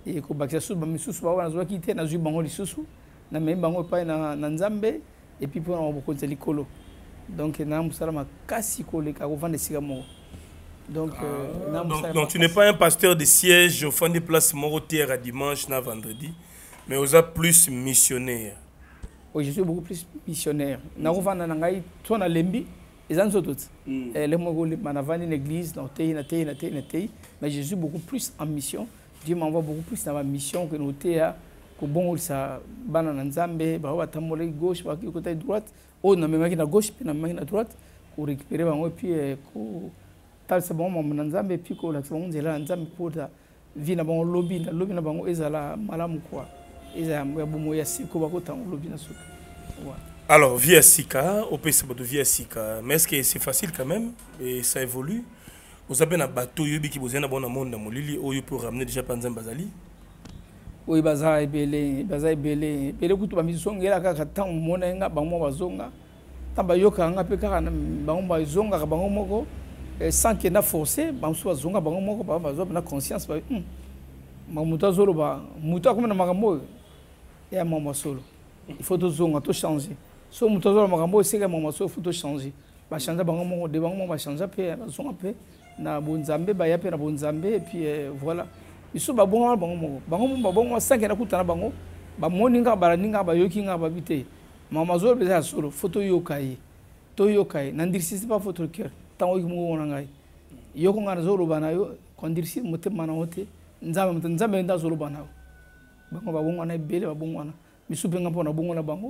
et ko bakisa su ba misusu ba wana zo kité na zu bango lisusu na même bango pa na nzambe et puis pour na bokonza likolo donc na musala makasi ko leka ko vendre sika moko donc donc tu n'es pas un pasteur de siège au fond des places morotières à dimanche na vendredi mais aux plus missionnaire. Oui, je suis beaucoup plus missionnaire na ko vendre na ngai to na lembi ezanzo tout les mogo le manavani l'église na tei mais je suis beaucoup plus en mission. Dieu m'envoie beaucoup plus dans ma mission que nous théa que bon ça banana nzambe ba wa tamole gauche ba côté droite on na même na gauche puis na même na droite pour récupérer bango puis ko tal c'est bon mon nzambe puis ko la bon nzela nzambe pour ta vie na bango lobby na bango ezala malamu quoi ezala ya bomo ya siko ba ko tan lobby na suka. Alors via Sika au PC de via Sika mais est-ce que c'est facile quand même et ça évolue? Vous avez un bateau qui vous a un bon monde dans Molili pour ramener déjà Panzan Bazali? Oui, Bazaï Belé, Belé, Koutou Bamizong, et la Katan, Monenga, Bango Bazonga, Tabayoka, Pekara, Bango Bazonga, Bango Moko, sans qu'il n'a forcé, Bango Zonga, Bango Moko, Bazo, na conscience, Mamouta Zoloba, Mouta comme un Maramo, et un moment solo. Il faut tout zonga, tout changer. So Mouta Zolo Maramo, c'est que mon il faut tout changer. Bachanda Bango Moko, de Bango Bachanda, Zonga Pé. Na bonzambe ba yape na bonzambe et puis voilà iso ba bongo bango 5 na kutana bango ba moninga ba ninga ba yokinga ba bité mama zo beza solo photo yokai to yokai nandirisi pas photo cœur tango yimu wona ngai yoko ngana zo lo bana yo kondirisi motema na hote nzambe nda zo lo bana bango ba bongo na bele ba bongo na misupe ngapo na bongo na bango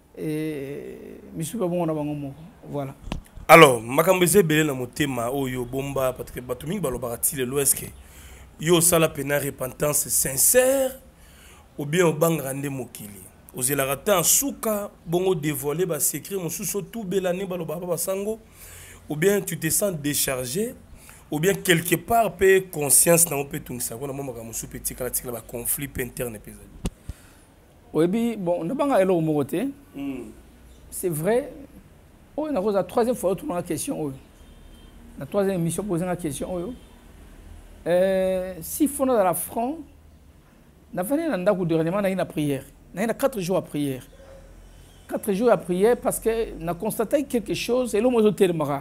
misupe bongo na bango moko voilà. Alors, makambeze belé na motema oyo bomba parce que batuming balobati le l'ouest que yo sala pena repentance sincère ou bien au bangrande mokili. Oze la rata souka bongo dévoiler ba secret mosuso tout belane baloba ba sango ou bien tu te sens déchargé ou bien quelque part pe conscience na peut tout ça na mama musu petit kala tikala ba conflit interne pesa. Oui bi bon na banga elo mokote. C'est vrai. Oh, on a posé la troisième fois la question. La troisième émission posée la question. Si on a dans la front, on a fait une prière. On a 4 jours à prière. 4 jours à prière parce qu'on a constaté quelque chose et l'homme est tellement.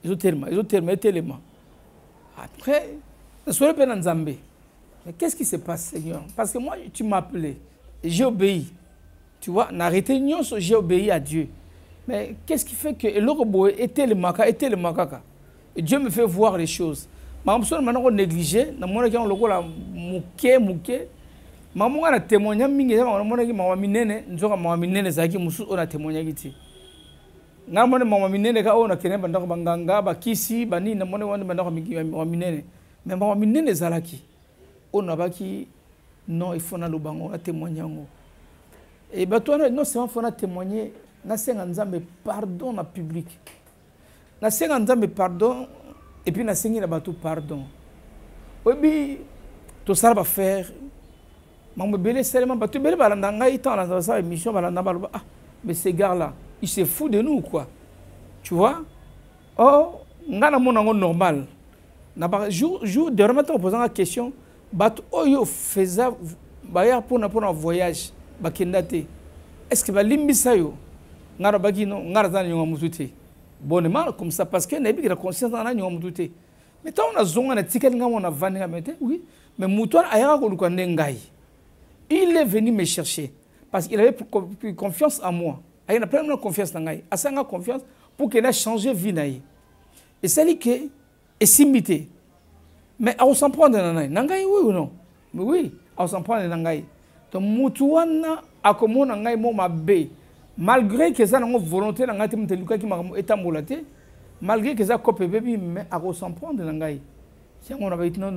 Après, on a fait un Zambé. Mais qu'est-ce qui se passe, Seigneur? Parce que moi, tu m'as appelé. J'ai obéi. Tu vois, on a arrêté, j'ai obéi à Dieu. Mais qu'est-ce qui fait que l'Orobo était le macaca? Et Dieu me fait voir les choses. Maman, maintenant on négligé, na mona ki on lokola muke. Maman a témoigné mingi, maman ki mama minene, nzoka mama minene zaki musu ona témoigné kiti. Na mona mama minene ka ona kene bandako banganga bakisi bani na mona wana bandako mama minene. Mais mama minene zalaki. Ona baki non il faut na lobango na témoigner ngo. Et bah toi non c'est faut na témoigner. Na senga nzambe pardon na public. Na senga nzambe pardon et puis na sengi na bato pardon. Obi to ça va faire. Maman belé seulement bato belé balanda ngai tant dans sa émission balanda baloba ah mais ces gars là ils se foutent de nous quoi. Tu vois? Oh ngana monango normal. Na ba jour de remettre en posant la question bato oyo faisait baya pour un voyage bakendate. Est-ce que ba limbisa yo ngara bagino ngara zana nyonga mututé bonnement comme ça parce que nabi la conscience na nyonga mututé mais tant on a zonga na ticket ngamo na vanga mete oui mais mutoa ayaka ko luka ndengai il est venu me chercher parce qu'il avait pris confiance en moi il a pleinement confiance en ngai asanga confiance pour qu'il ait changé vie naï et c'est lui que est simité mais on s'en prend dans ngai oui ou non mais oui on s'en prend dans ngai donc mutuana akomona ngai mo mabe. Malgré que ça n'a pas volonté dans ngati mteluka ki etambolate malgré que ça copé bébé mais à s'en prendre dans ngai si on avait non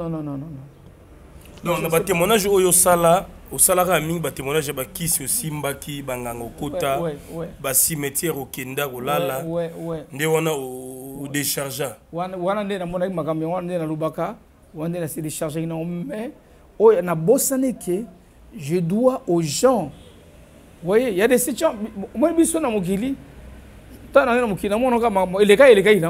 non na ba témoignage oyo sala au salara mingi ba témoignage ba kisi aussi mbaki bangango kota ba cimetière au kenda olala nde wana au décharger wana nde na mona makambi wana nde na lubaka wana nde na se décharger non mais oyo na bosane que je dois aux gens. Vous voyez, il y a des situations. Moi, je suis dans mon kili.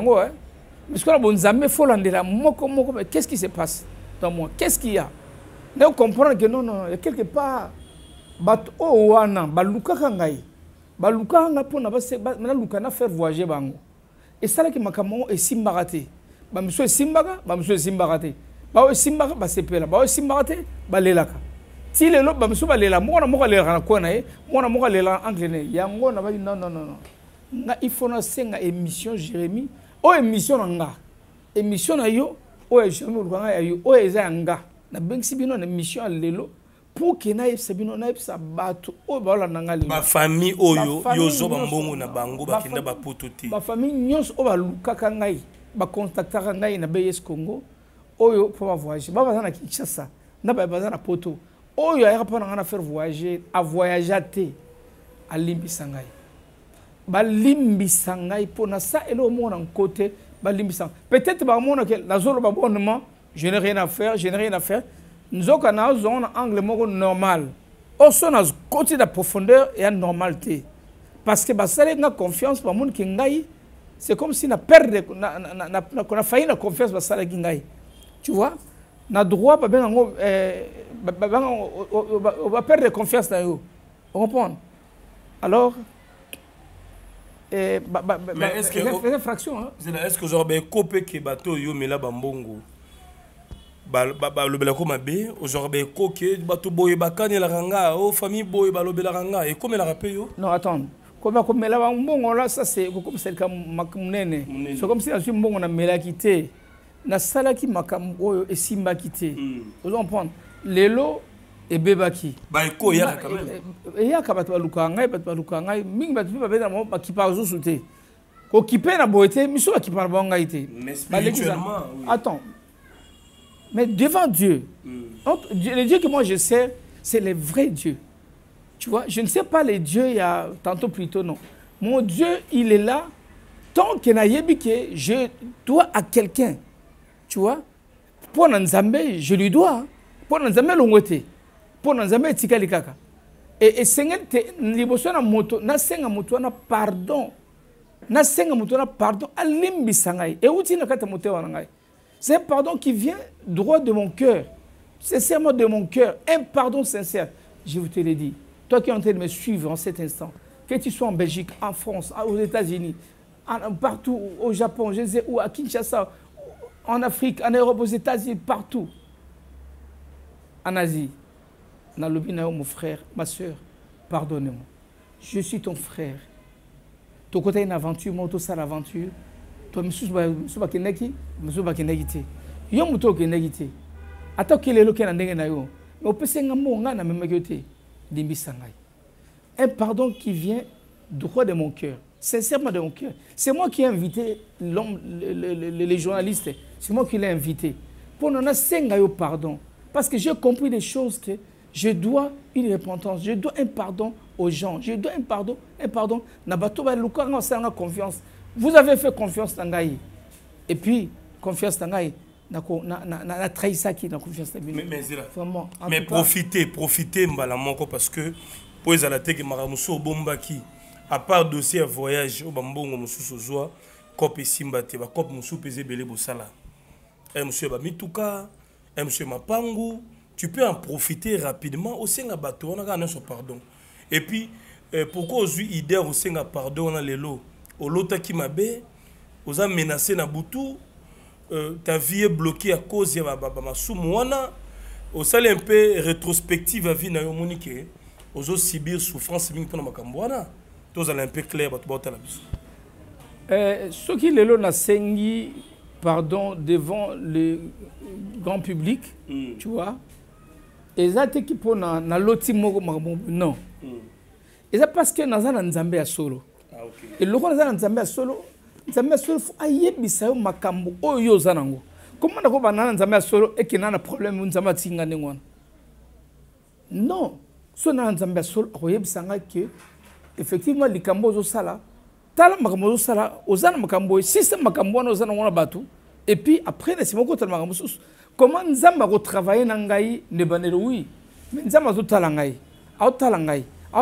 Mais qu'est-ce qui se passe dans moi? Qu'est-ce qu'il y a? Donc comprendre que non, non, il y a quelque part, bato o wana, baluka kangai, baluka kanga pour na luka na faire voyager bango. Et ça là qui m'a kamon et simbarate, ba monsieur simbaga, ba monsieur simbarate, ba simbaga ba sepela, ba simbarate, ba lelaka. Si le lot ba monsieur ba lela, moi na mo lela na kona e, moi na mo lela anglais, yango na ba non non non non. Na il faut na senga émission Jérémie, o émission nga, émission na yo, o Jérémie lukanga yo, o eza nga. Na bengi bino na mission à lelo pour que na yebisa bino na yebisa bato o baola nanga lelo ba famille oyo yozo bambongo na bango bakenda ba poto te ba famille nyos o balukaka ngai ba contactaka ngai na BS Congo oyo pour voyager ba bazana Kinshasa na ba bazana poto oyo ya pa na faire voyager a voyager te a limbisa ngai ba limbisa ngai pour na ça elo mona côté ba limbisa peut-être ba mona que la zone ba bonnement. Je n'ai rien à faire, je n'ai rien à faire. Nous avons un angle normal. Au son a côté de la profondeur et la normalité. Parce que ça a confiance pour monde qui ngaï. C'est comme si on a perdu, qu'on a failli la confiance pour ça qui ngaï. Tu vois? On a droit on va perdre confiance dans eux. Vous comprenez? Alors, mais est-ce que une fraction hein? Est-ce que vous avez copé que bateau yo mais là bambongo? Le belako mabe aujourd'hui coquet bateau boy bakane la ranga oh famille boy balobela ranga et comme la rappelle yo non attends comme la bambongo là ça c'est comme c'est comme makunene c'est comme si je mbongo na mela quitté na sala ki makambo et simba quitté vous comprendre lelo et bebaki ba eko ya quand même et ya ka bato baluka ngai mingi bato ba beta mo ba kipa zo souté ko kipe na boité miso ba kipa bonga ité spirituellement attends. Mais devant Dieu, le Dieu que moi je sais, c'est le vrai Dieu. Tu vois, je ne sais pas les dieux, il y a tantôt plutôt non. Mon Dieu, il est là. Tant que je dois à quelqu'un. Tu vois, pour Nzambe, je lui dois. Pour Nzambe, l'ongote. Pour Nzambe, tikalikaka. Et Seigneur, liboso na moto, na senga moto na pardon. Na senga moto na pardon. Alimbi sangai. Et outi na kata moto wanangai. C'est un pardon qui vient droit de mon cœur, sincèrement de mon cœur, un pardon sincère. Je vous te l'ai dit, toi qui es en train de me suivre en cet instant, que tu sois en Belgique, en France, aux États-Unis, partout, au Japon, je ne sais où, à Kinshasa, en Afrique, en Europe, aux États-Unis, partout, en Asie, mon frère, ma soeur, pardonnez-moi. Je suis ton frère. Ton côté une aventure, moi, tout ça l'aventure. Monsieur Bakeneki, monsieur Bakenegité. Yo muto Kenegité. Attends qu'il est le Ken na yo. Mais on peut s'engager na même côté. Limbisangai. Un pardon qui vient droit de mon cœur, sincèrement de mon cœur. C'est moi qui ai invité les journalistes. C'est moi qui l'ai invité. Pour nous s'engager pardon. Parce que j'ai compris des choses que je dois une repentance, je dois un pardon aux gens, je dois un pardon. Nabato ba luka nga confiance. Vous avez fait confiance dans Ngaï. Et puis, confiance dans Ngaï, na trahi ça qui na confiance dans Ngaï. Vraiment. Mais profitez mbalamoko parce que pour les alatés qui maramuso bombaki à part dossier voyage au bambongo mususu zoa cop simbate ba cop musu pesé belé bosala. Monsieur ba mituka, monsieur mapangu, tu peux en profiter rapidement au senga bateau on a gagné son pardon. Et puis pourquoi aujourd'hui idée au senga pardon on a les lots au lota qui m'a bé, aux a menacé na butu, ta vie est bloquée à cause de ma soumouana, au sale un peu rétrospective à vie na yomonique, aux autres subir souffrance ming pour na makambouana, tous allez un peu clair pour te la bis. Ce qui est là na sengi pardon devant le grand public, tu vois, et ça qui pour na loti moko non, et ça parce que na nzambe a solo. Et le roi de Nzambe solo faut ayebisa yo makambo oyo zanango. Comment na ko banana Nzambe solo et que na problème Nzambe tinga ngwana. Non, so na Nzambe solo oyebisa nga que effectivement likambo zo sala, tala makambo zo sala, ozana makambo, système makambo na ozana ngwana batu et puis après na simoko tala makambo sus. Comment Nzambe ko travailler na ngai ne banelo oui. Mais Nzambe zo tala ngai, au tala ngai.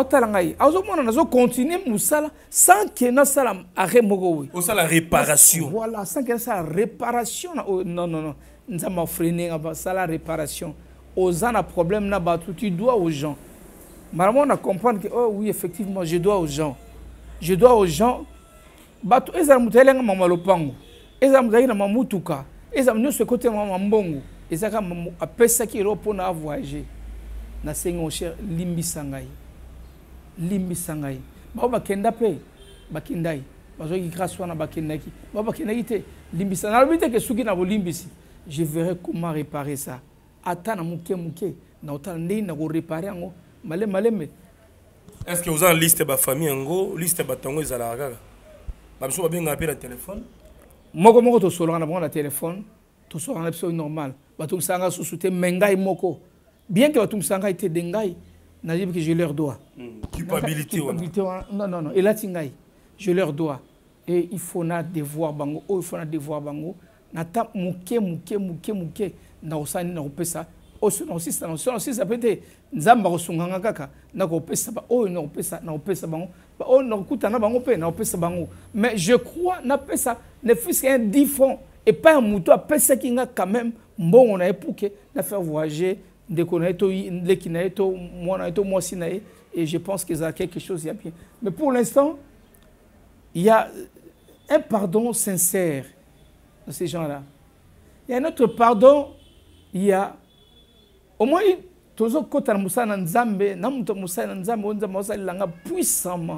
Azo continuer musala sans que na sala arrêt moko. Au ça la réparation. Voilà, sans que ça réparation. Non. Nous avons freiné ça la réparation. aux un problème na batu, tu dois aux gens. Maman on a comprendre que oh oui effectivement je dois aux gens. Je dois aux gens. Batu ezala mutelenga mama lopango. Ezala mutaki na mamutuka. Ezala nyo ce côté mama mbongo. Ezaka apesa ki ro pona voyager. Na sengo cher limbi sangai. Limbi sangai. Ba bakenda pe bakindai. Bazo ki grâce wana bakendaki. Ba bakendaki te limbi sangai. Na lobite ke suki na bolimbisi. Je verrai comment réparer ça. Attends na muke na otala ndei na ko réparer ngo. Maleme. Est-ce que vous avez une liste de famille ngo, liste de tango ezala kaka? Ba biso ba benga appel à téléphone. Moko to solo na bango téléphone, to solo na episode normal. Ba to sanga susute mengai moko. Bien que ba to sanga ite dengai, na dit que je leur dois. Culpabilité. Non, et là tingai. Je leur dois. Et il faut na devoir bango, il faut na devoir bango. Na ta muke na osani na opesa. Aussi ça peut être nzamba kosunganga kaka na kopesa ba o na opesa bango ba o na kutana bango pe na opesa bango. Mais je crois na pesa ne fils qu'un 10 francs et pas un mouton à pesa kinga quand même bon on a pour que na faire voyager de connaître les kinaeto moi sinae et je pense que ça a quelque chose il y a bien. Mais pour l'instant il y a un pardon sincère de ces gens-là. Il y a un autre pardon, il y a au moins tozo kota musa na nzambe na muto musa na nzambe on nzambe langa puissamment.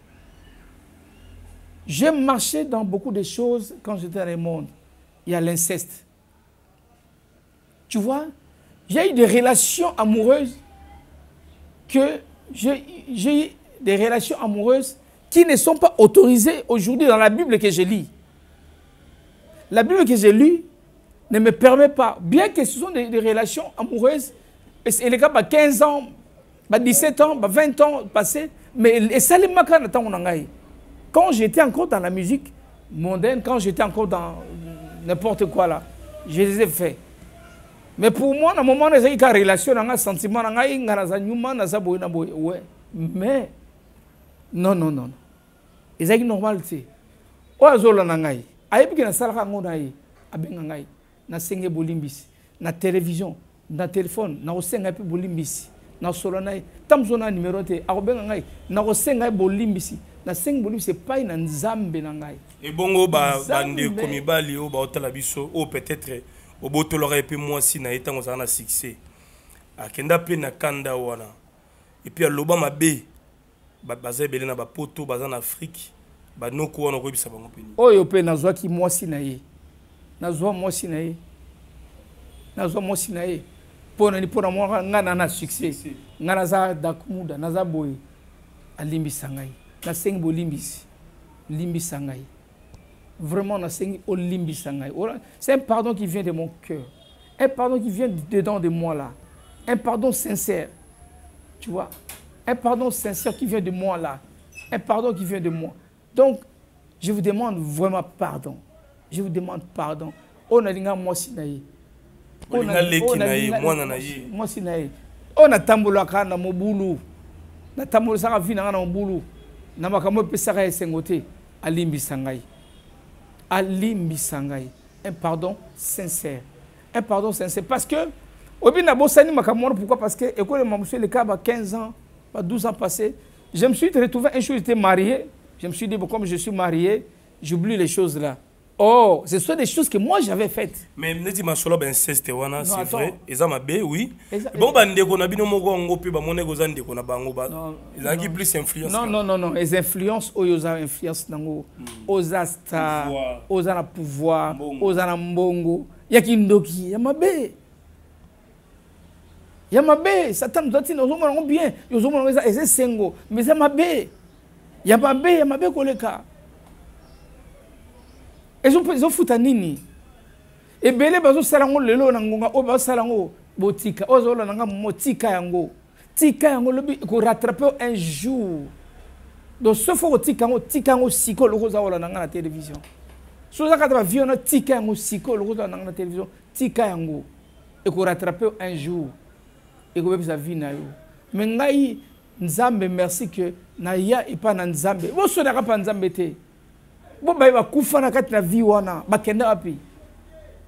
J'ai marché dans beaucoup de choses quand j'étais dans le monde. Il y a l'inceste. Tu vois, j'ai eu des relations amoureuses que j'ai eu des relations amoureuses qui ne sont pas autorisées aujourd'hui dans la Bible que je lis. La Bible que j'ai lue ne me permet pas, bien que ce sont des relations amoureuses, et les gars, 15 ans, 17 ans, 20 ans passés, mais ça les marque dans ton angaï. Quand j'étais encore dans la musique mondaine, quand j'étais encore dans n'importe quoi là, je les ai faits. Mais pour moi, dans le moment où j'ai une relation, un sentiment, mais non. C'est normal. C'est normal. Na senge bolimbisi na télévision na téléphone na osenga pe bolimbisi na solona tamzona numéro te akobenga ngai na osenga bolimbisi na senge bolimbisi pas na nzambe na ngai et bongo ba bande komibali o ba otala biso o peut-être o botolora et puis moi si na etango za na succès akenda pe na kanda wana et puis aloba mabe ba bazebele na ba poto baza na Afrique ba noko wana ko bisa bango pe oyo pe na zwa ki moi si na ye nazwa mwasi na ye pona mwa ngana na succès ngana za dakumuda naza boy alimbisa ngai na sengi limbisa ngai vraiment na sengi olimbisa ngai c'est un pardon qui vient de mon cœur, un pardon qui vient dedans de moi là, un pardon sincère, tu vois, un pardon sincère qui vient de moi là, un pardon qui vient de moi. Donc je vous demande vraiment pardon. Je vous demande pardon. On a linga moi sinaye. On a leki naye mwana na ye. Moi sinaye. On a tambola kana mobulu. Na tambola saka vina na mobulu. Na makambo pesaka esengote alimbi sangai. Alimbi sangai. Un pardon sincère. Un pardon sincère parce que obi na bosani makambo pourquoi parce que école mamuso le cas 15 ans, 12 ans passés, je me suis retrouvé un jour j'étais marié, je me suis dit bon comme je suis marié, j'oublie les choses là. Oh, ce sont des choses que moi j'avais faites. Mais neti masolo ba inceste wana c'est vrai, eza mabe oui. Bon ba ndeko na bino moko ngo pe ba monego za ndeko na bango ba. Ils qui plus influence. Non, les influences oyoza influence nango. Oza star, oza na pouvoir, oza na mbongo, ya kindoki, ya mabe. Ya mabe, Satan doit dire nous sommes bien, nous sommes eza sengo, mais ça mabe. Ya mabe koleka. Ils ont foutu nini. Et belé bazo salango lelo nangonga o ba salango botika ozo la nanga motika yango. Tika yango lobi ko rattraper un jour. Donc ce faut tika yango siko lo za ola nanga na télévision. So za ka vion na tika yango siko lo za nanga na télévision. Tika yango et ko rattraper un jour. Et ko be sa vie na yo. Mais ngai nzambe merci que na ya et pas na nzambe. Bo so na ka pa nzambe te. Bon, bah, il va couper na vie wana, bah kenda api.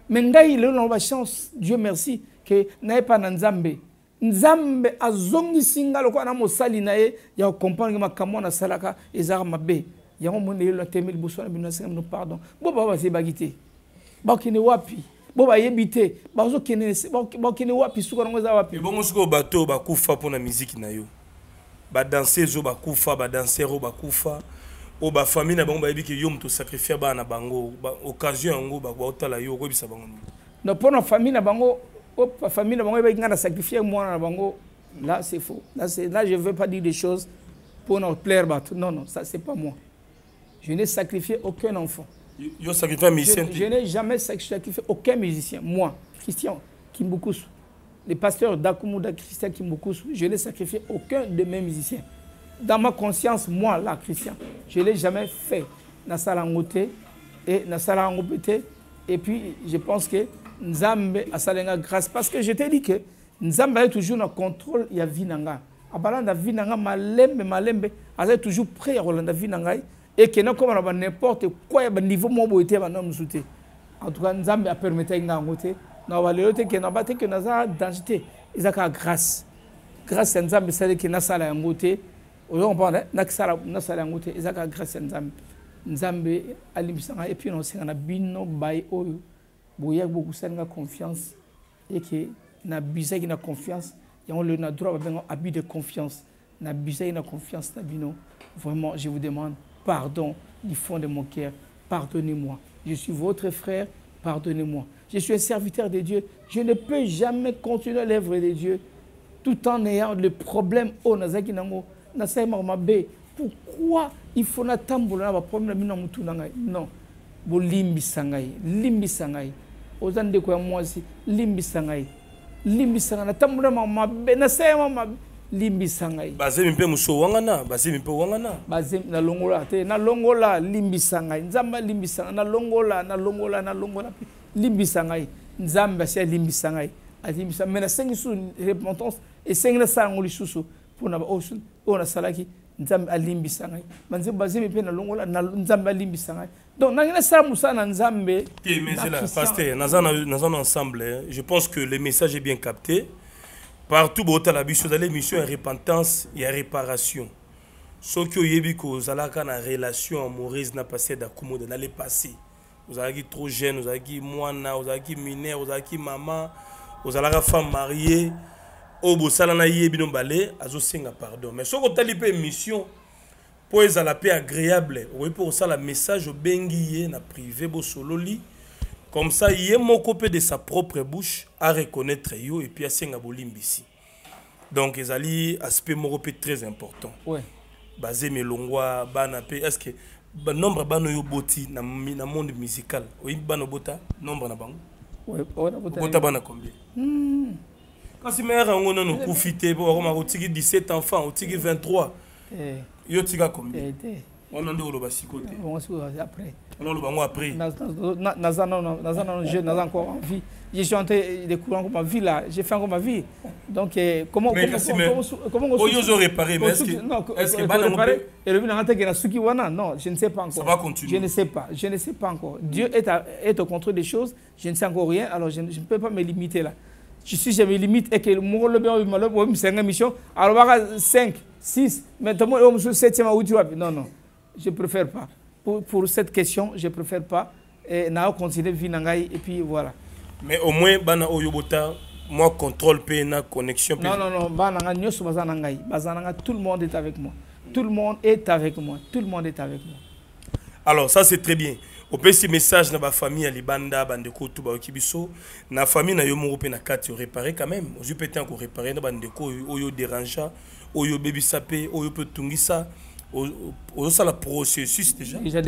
Mais ngai le non chance, Dieu merci que n'ait pas Nzambe. Nzambe azongi singa loko na mosali na ye ya comprendre makambo na salaka ezara mabe. Ya mo ne le temel bosona bino senga no pardon. Bo ba se bagité. Ba kini wapi? Bo ba yebité. Ba zo kene ba kini wapi suko ngoza wapi? Bon suko bato ba kufa pona musique na yo. Ba danser zo ba kufa, ba danser ba kufa. O ba famille na bango ba yebi ke yo mto sacrifier ba na bango, ba occasion ngo ba otala yo ko bisa bango. No pona famille na bango, o famille na bango ba ngana sacrifier moi na bango. Là c'est faux. Là je veux pas dire des choses pour nous plaire bateau. Non non, ça c'est pas moi. Je n'ai sacrifié aucun enfant. Yo sacrifié un musicien. Je n'ai jamais sacrifié aucun musicien. Moi, Christian Kimboukousou, les pasteurs d'Akumouda, Christian Kimboukousou, je n'ai sacrifié aucun de mes musiciens. Dans ma conscience, moi, là, Christian, je ne l'ai jamais fait. Nasalangote et Nasalangopete. Et puis, je pense que Nzambe a salenga grâce. Parce que je t'ai dit que Nzambe a toujours dans le contrôle, il y a Vinanga. Abalanda Vinanga, malembe, a toujours prêt à Rolanda Vinanga. Et que non, comme n'importe quoi, il y a un niveau mobilité, en tout cas, Nzambe a permis de faire na waleote ke na bate ke naza danger ezaka grâce à Nzambe sale ke nasala yangote oyo comprendre nasala yangote ezaka grâce à Nzambe alimbisanga et puis on senga na bino bay oyo boya beaucoup senga confiance et que na bizaki na confiance et on le na droit ba abus de confiance na bizaki na confiance na bino vraiment je vous demande pardon du fond de mon cœur, pardonnez-moi. Je suis votre frère, pardonnez-moi. Je suis un serviteur de Dieu. Je ne peux jamais continuer l'œuvre de Dieu tout en ayant le problème. Oh, pourquoi il faut n'attendre problème non. Bo limbi sangai. Ozande ko moi aussi limbi sangai na tambula mabe na sema mabe limbi sangai. Bazé mpe muso wangana, bazé mpe wangana. Bazé na longola te, na longola limbi sangai. Nzamba limbi sangai, na longola limbi sangai. Nzamba sia limbi sangai. Limbi sangai. Mais na sengi sous repentance et sengi na sangoli susu pour na osun, na salaki nzamba limbi sangai. Manze bazé mpe na longola na nzamba limbi sangai. Donc na sa musa na nzambe. Mais c'est là, pasteur, nous ensemble, je pense que le message est bien capté. Partout où la mission dans l'émission et repentance et réparation. Ce que vous avez que vous avez une relation amoureuse n'a passé d'accumuler dans le passé. Vous avez trop jeune, vous avez moine, vous avez mineur, vous avez maman, vous avez une femme mariée. Au bout ça na yé bino balé, azo senga pardon. Mais ce que vous avez une mission pour les la paix agréable. Oui pour ça le message au bengié na privé bo sololi. Comme ça, il y a mon copé de sa propre bouche à reconnaître yo et puis à senga bolimbisi. Donc, ils allaient aspect moropé très important. Ouais. Basé melongwa banape. Est-ce que nombre bano yo boti na monde musical? Oui, bano bota nombre na bango. Ouais, bota. Bota bana combien? Quand si mère on a nous profité pour avoir otiki 17 enfants, otiki 23. Yo tika combien? On a ndolo basikote. On se après. On le bango après. Je n'ai encore envie. J'ai chanté des courants comme ma vie là. J'ai fait encore ma vie. Donc comment on peut réparer? Mais est-ce que réparer? Et le non, je ne sais pas encore. Ça va continuer. Je ne sais pas encore. Dieu est au contrôle des choses. Je ne sais encore rien. Alors je ne peux pas me limiter là. Si je me limite et que mon le bien c'est une mission. Alors 5, 6, maintenant on se 7e ou non. Je préfère pas. Pour cette question, je préfère pas. Et n'a continuer vinangai et puis voilà. Mais au moins bana oyobota moi contrôle na connexion. Non bana nyoso bazanangai. Bazananga tout le monde est avec moi. Tout le monde est avec moi. Tout le monde est avec moi. Alors ça c'est très bien. Au petit message na ba famille ali banda bandeko tout ba okibiso na famille na yo mo pe na kati réparer quand même. Je peux encore réparer na bandeko oyo dérangea, oyo baby sapé, oyo peut tungisa. Ça le processus déjà.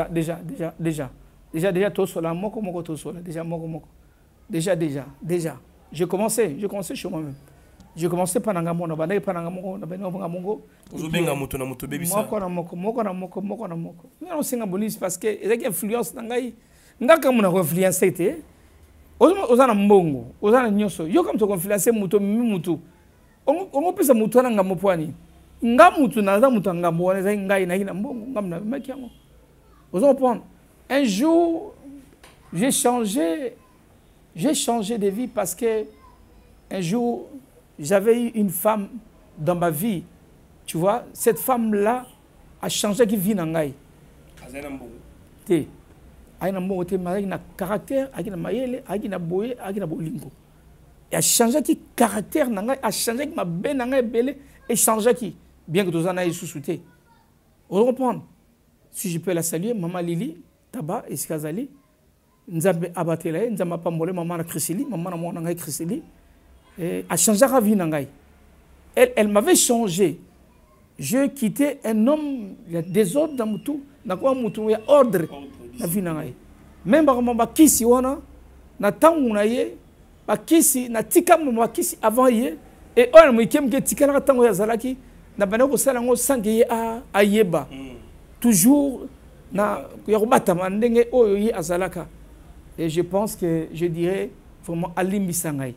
Déjà tout cela moko tout cela déjà moko. Déjà. J'ai commencé chez moi-même. J'ai commencé par nangamona bana par nangamongo na beno ngamongo. Ozobenga moto na moto baby ça. Moko na moko. Non singa bonus parce que ezaki influence nangai. Ngaka mona influencer te. Ozana mbongo, ozana nyoso. Yo comme to influencer moto mutu. On pesa moto na ngamopwani. Ngamutu naza mutu ngambo wana ngai na ina mbongo ngamna maki yango. Vous comprenez? Un jour, j'ai changé J'ai changé de vie parce que un jour, j'avais eu une femme dans ma vie. Tu vois, cette femme-là a changé qui vit dans la vie. Elle a un caractère, elle a mayele, elle a boye, elle a bolingo. Elle a changé qui caractère, elle a changé qui ma ben, elle a changé qui, bien que tous en aient sous-souté. Vous comprenez? Si je peux la saluer, maman Lili, Taba, Eskazali, Nzambe Abatela, Nzamba Pamole, maman na Christeli, maman na mon angai Christeli, a changé la vie n'angai. Elle m'avait changé. Je quittais un homme, il y a des ordres dans Moutou, dans quoi Moutou, il y a ordre la vie n'angai. Même si je kisi wana, na tangu na ye, ba kisi na tika mo kisi avant ye, et on me kem ke tika na tangu ya zalaki, na bana ko sala ngo sangi a yeba. Toujours na yorobata mandenge oyo yi azalaka. Et je pense que je dirais vraiment alimbi sangai.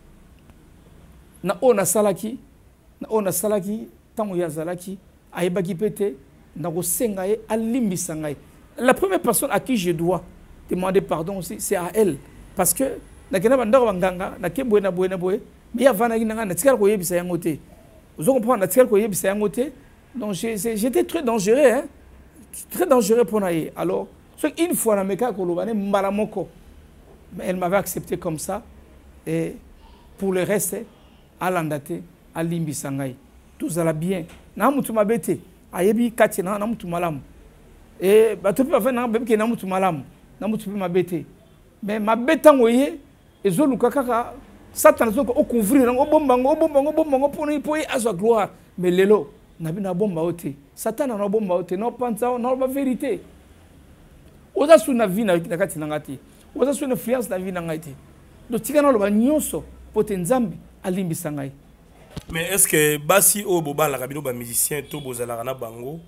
Na ona salaki tango ya zalaki ayeba ki pete na ko sengaye alimbi sangai. La première personne à qui je dois demander pardon aussi, c'est à elle. Parce que na kena bandako banganga na kebwe na boye mais avant na kinanga na tikala ko yebisa yango te. Vous comprenez, na tikala ko yebisa yango te. Donc j'étais très dangereux, hein. Très dangereux pour naïe. Alors, une fois, na meka kolobane malamoko. Mais elle m'avait accepté comme ça. Et pour le reste, à l'andate, à limbi sangai. Tout ça bien. Na mutu mabete. Ayebi kati na mutu malam. Et bato pe fa na bebe na mutu malam. Na mutu mabete. Mais mabeta ngoye ezolu kaka Satan zo ko couvrir ngo bombango pour azwa gloire. Mais lelo na bina bomba ote. Satan na bomba ote no panza na ba vérité. Oza su na vie na kati na ngati. Oza su na influence na vie na ngati. Donc tika na lo ba nyonso pote nzambe alimbisa ngai. Mais est-ce que basi o boba la kabino ba musicien to bozala na bango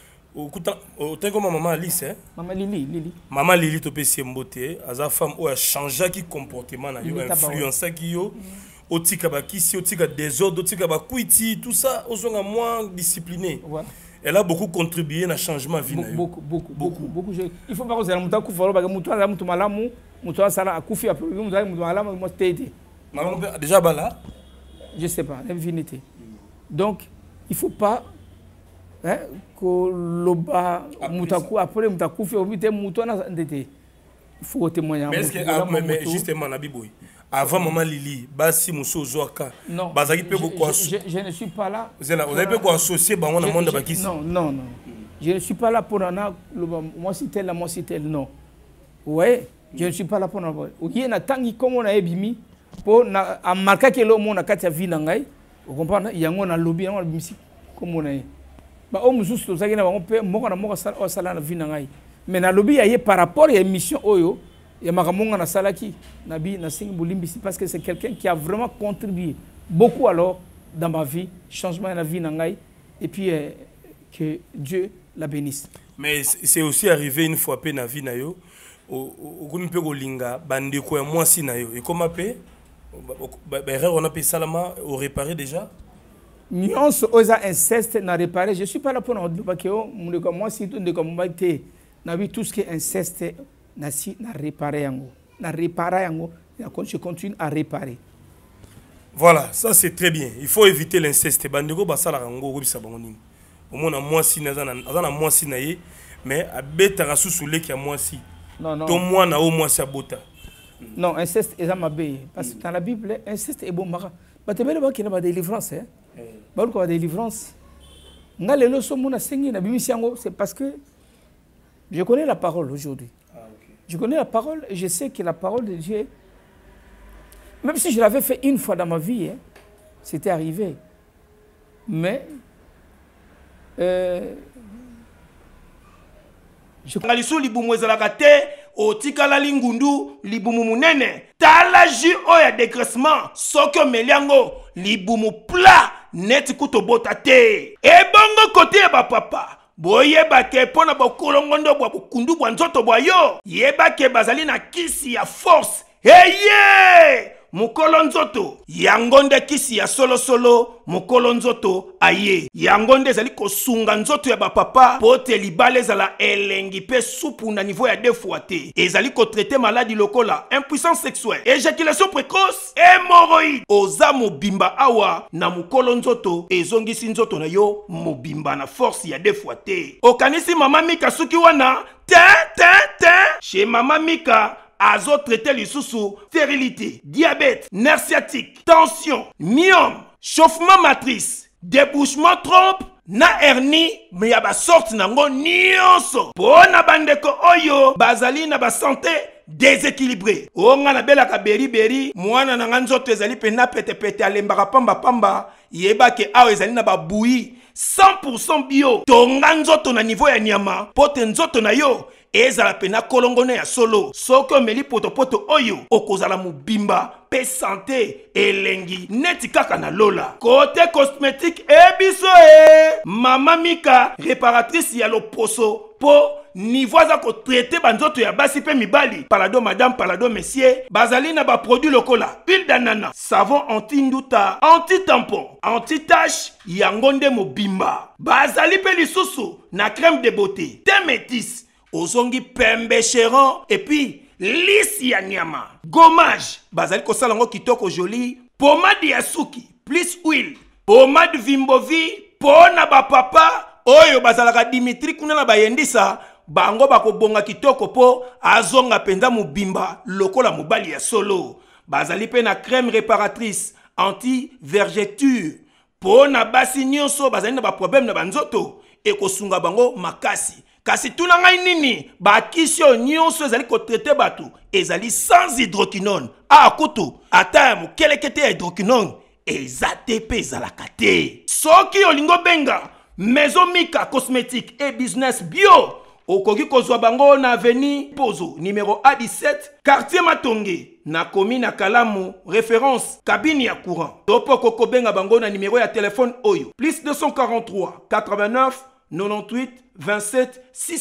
autant comme maman Alice hein? Maman Lili. Maman Lili to pesi mbote aza femme o a changé qui comportement na yo influencer qui yo otika ba kisi otika désordre otika ba kuiti tout ça ozonga moins discipliné. Ouais. Elle a beaucoup contribué à changement vie na yo. Beaucoup. Il faut pas que ça muta kufa ba mutu ala mutu malamu mutu sala akufi après mutu malamu mo tete. Maman déjà bala je sais pas l'infinité. Donc il faut pas hein que loba mutaku après mutakufi obite mutu na ndete. Il faut témoigner. Mais est-ce que mais justement na biboy avant maman Lili basi muso zoaka bazaki pe ko je ne suis pas là. Vous avez pe ko associer bango na monde bakisi. Non. Je ne suis pas là pour moi si tel non. Ouais, je ne suis pas là pour na. Okie na tangi comme on a ebimi pour na marquer que le monde a katia vie na ngai. Vous comprenez? Yango na lobby yango bimisi comme on a. Ba o mususu tozaki na bango pe moko na sala na vie na ngai. Mais na lobby yaye par rapport à émission oyo ya makamonga na salaki nabi na singi bolimbisi parce que c'est quelqu'un qui a vraiment contribué beaucoup alors dans ma vie, changement de la vie na ngai et puis que Dieu la bénisse. Mais c'est aussi arrivé une fois pe na vie na yo o kuni pe kolinga bandeko ya mwasi na yo et comment pe erreur on a pe salama au réparer déjà nuance oza inceste na réparer. Je suis pas là pour na bakeo muleko mwasi tout ndeko mbate na bi tout ce qui est inceste na réparer yango je continue à réparer. Voilà, ça c'est très bien. Il faut éviter l'inceste. Bandeko basala rango ko bisa bango nini. Au moins mwasi na azana mwasi na ye mais abeta rasusule ki ya mwasi. Non. To mwana o mwasi abota. Non, inceste est ma bé parce que dans la Bible inceste est bon mara. Batebele ba kina ba délivrance hein. Ba ko ba délivrance. Ngalelo so mona sengi na bimisi yango c'est parce que je connais la parole aujourd'hui. Je connais la parole et je sais que la parole de Dieu, même si je l'avais fait une fois dans ma vie, hein, c'était arrivé. Mais ngalisu libumu ezalaka te otikala lingundu libumu munene tala ju oya dégraissement soki omeli yango libumu plat neti kutobota te ebongo kote ya bapapa boyebake pona bokolongondo bwa bukundu bwa nzoto bwa yo yebake bazali na kisi ya force eye mokolo nzoto yango nde kisi ya solo mokolo nzoto aye yango nde ezali kosunga nzoto ya bapapa po te libala ezala elengi pe supu na niveau ya 2 fois te ezali kotraite maladi lokola impuissance sexuelle, éjaculation précoce, hémorroïde. Oza mobimba awa na mokolo nzoto ezongisi nzoto na yo mobimba na force ya 2 fois te. Okanisi mama Mika suki wana chez mama Mika azo traité lisusu stérilité, diabète, nerf sciatique, tension, myome, chauffement matrice, débouchement trompe na hernie mais ya ba sorte nango nyonso pona bandeko oyo bazali na ba santé déséquilibré onga na belaka beri mwana na nzoto ezali pena pete alembaka pamba yeba ke awa ezali na ba bouilli 100% bio tonga nzoto na niveau ya nyama pote nzoto na yo ezala pena kolongone ya solo soki omeli potopoto oyo okozala mobimba pe santé elengi neti kaka na lola côté cosmétique ebiso mama Mika réparatrice ya loposo po niveau za ko traiter banzoto ya basi pe mibali palado madame palado monsieur bazali na ba produit lokola huile d'ananas, savon anti-nduta, anti-tampon, anti-tache yango nde mobimba bazali pe lisusu na crème de beauté thé métis ozongi pembe chéron et puis lisi ya nyama gommage bazali kosala ngo kitoko joli pomade ya suki plus huile pomade Vimbovi pona ba papa oyo bazalaka Dimitri kuna na bayendisa bango bakobonga kitoko po azonga penza mobimba lokola mobali ya solo bazali pe na crème réparatrice anti vergeture pona basi nyonso bazali na ba problème na banzoto ekosunga bango makasi kasi tuna ngai nini bakisio nyonso ezali kotraite batu ezali sans hydroquinone akutu ata mokelekete ya hydroquinone ezate pe ezalaka te soki olingo benga Maison Mika cosmétique et business bio okoki kozwa bango na avenue Pozo numéro A17 quartier Matonge na commune na Kalamu référence cabine ya courant topo koko benga bango na numéro ya téléphone oyo plus 243 89 98 27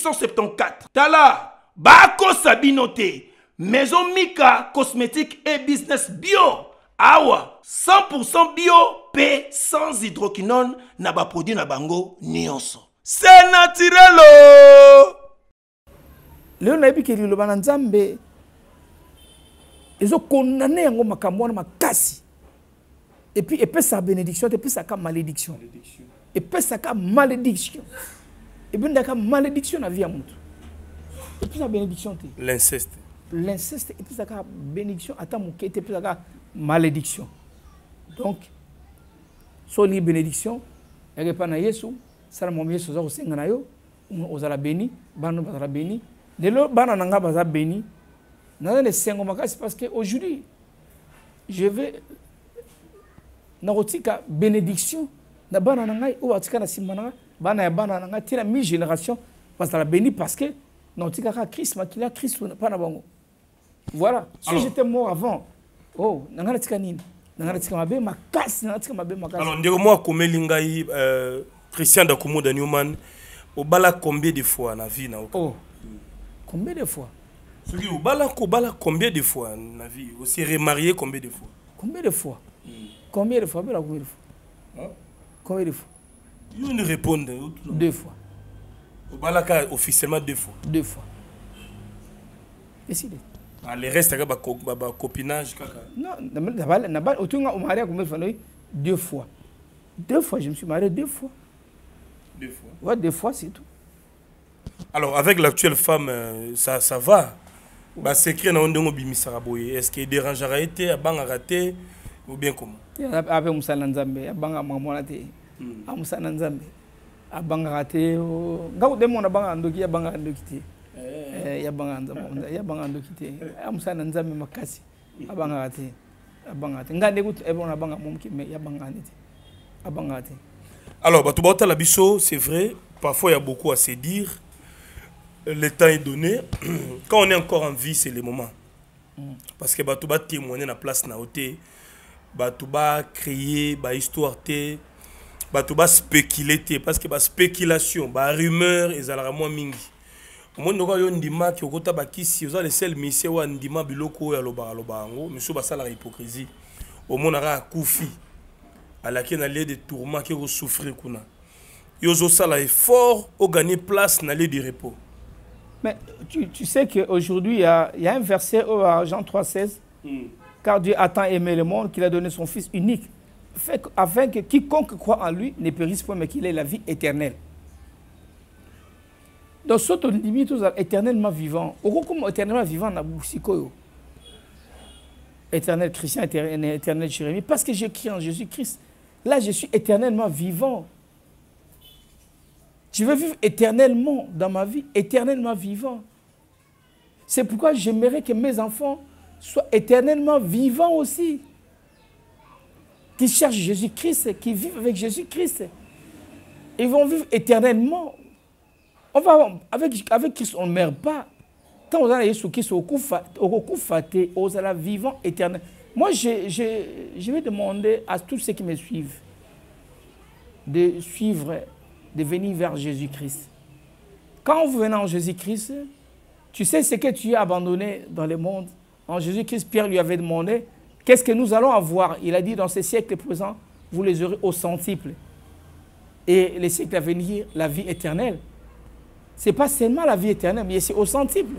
674 tala bako sabinote Maison Mika cosmétique et business bio awa 100% bio pe sans hydroquinone na ba produit na bango nyonso c'est naturel leo na ebiki liloba na Nzambe ezo condamné yango makambo na makasi et puis epesa bénédiction et puis ça ka malédiction epesa ka malédiction et puis ndaka malédiction na vie ya mutu et puis ça bénédiction te l'inceste et puis ça ka bénédiction ata mokete et puis ça ka malédiction donc soli bénédiction erepa na Yesu sala mo Yesu za kosenga na yo ozala béni bana bazala béni lelo bana nanga baza béni na le sengo makasi parce que aujourd'hui je vais na rotika bénédiction na bana nanga o atika na simana bana ya bana nanga tira mi génération bazala béni parce que na rotika ka Christ makila Christ pas na bango voilà si j'étais mort avant oh nanga tika nini nanga tika mabe makasi nanga tika mabe makasi alors ndeko moi komeli ngai Christian Dakumoda Newman obala combien de fois na vie na oh combien de fois soki obala combien de fois na vie aussi remarié combien de fois combien de fois combien de fois bela combien de fois combien de fois you ne répondre 2 fois obala officiellement 2 fois décidé les restes ba copinage kaka non na otunga o marié combien de fois 2 fois 2 fois je me suis marié 2 fois 2 fois ouais 2 fois c'est tout. Alors avec l'actuelle femme ça va bah secret na ndongo bimisara boye est-ce que dérangera été abanga raté ou bien comment avec musala nzambe abanga mamona te amusana nzambe abanga raté ngako demo na banga ndoki abanga ndoki te ya banga nzambe ya banga ndoki te amusana nzambe makasi abanga raté ngande kutu ebona banga momki mais ya banga nete abanga raté. Alors batubata la biso c'est vrai parfois il y a beaucoup à se dire. Le temps est donné. Quand on est encore en vie, c'est le moment. Parce que Batouba témoigner la place na oté, Batouba créer, ba histoire té, Batouba spéculer té, parce que ba spéculation, ba rumeur, ils allaient moins mingi. monde ko yo ndima ki okota bakisi oza le seul mission wa ndima biloko ya loba ngo monsieur basala la hypocrisie au monde ara kufi alaki na lieu de tourment qui ko souffrir kuna yozo sala effort au gagner place na lieu de repos. Mais tu sais qu'aujourd'hui, il y a un verset à Jean 3,16. Car Dieu a tant aimé le monde qu'il a donné son Fils unique, afin que quiconque croit en lui ne périsse pas, mais qu'il ait la vie éternelle. Donc, ce qu'on dit, éternellement vivant. Comme éternellement vivant, on a beaucoup éternel chrétien, éternel Jérémie, parce que j'ai crié en Jésus-Christ. Là, je suis éternellement vivant. Je veux vivre éternellement dans ma vie, éternellement vivant. C'est pourquoi j'aimerais que mes enfants soient éternellement vivants aussi. Qui cherchent Jésus-Christ, qui vivent avec Jésus-Christ. Ils vont vivre éternellement. On va, avec Christ, on ne meurt pas. Quand on a Jésus-Christ, on sera vivant éternel. Moi, je vais demander à tous ceux qui me suivent de suivre, de venir vers Jésus-Christ. Quand vous venez en Jésus-Christ, tu sais ce que tu as abandonné dans le monde. En Jésus-Christ, Pierre lui avait demandé, qu'est-ce que nous allons avoir? Il a dit, dans ces siècles présents, vous les aurez au centuple. Et les siècles à venir, la vie éternelle. Ce n'est pas seulement la vie éternelle, mais c'est au centuple.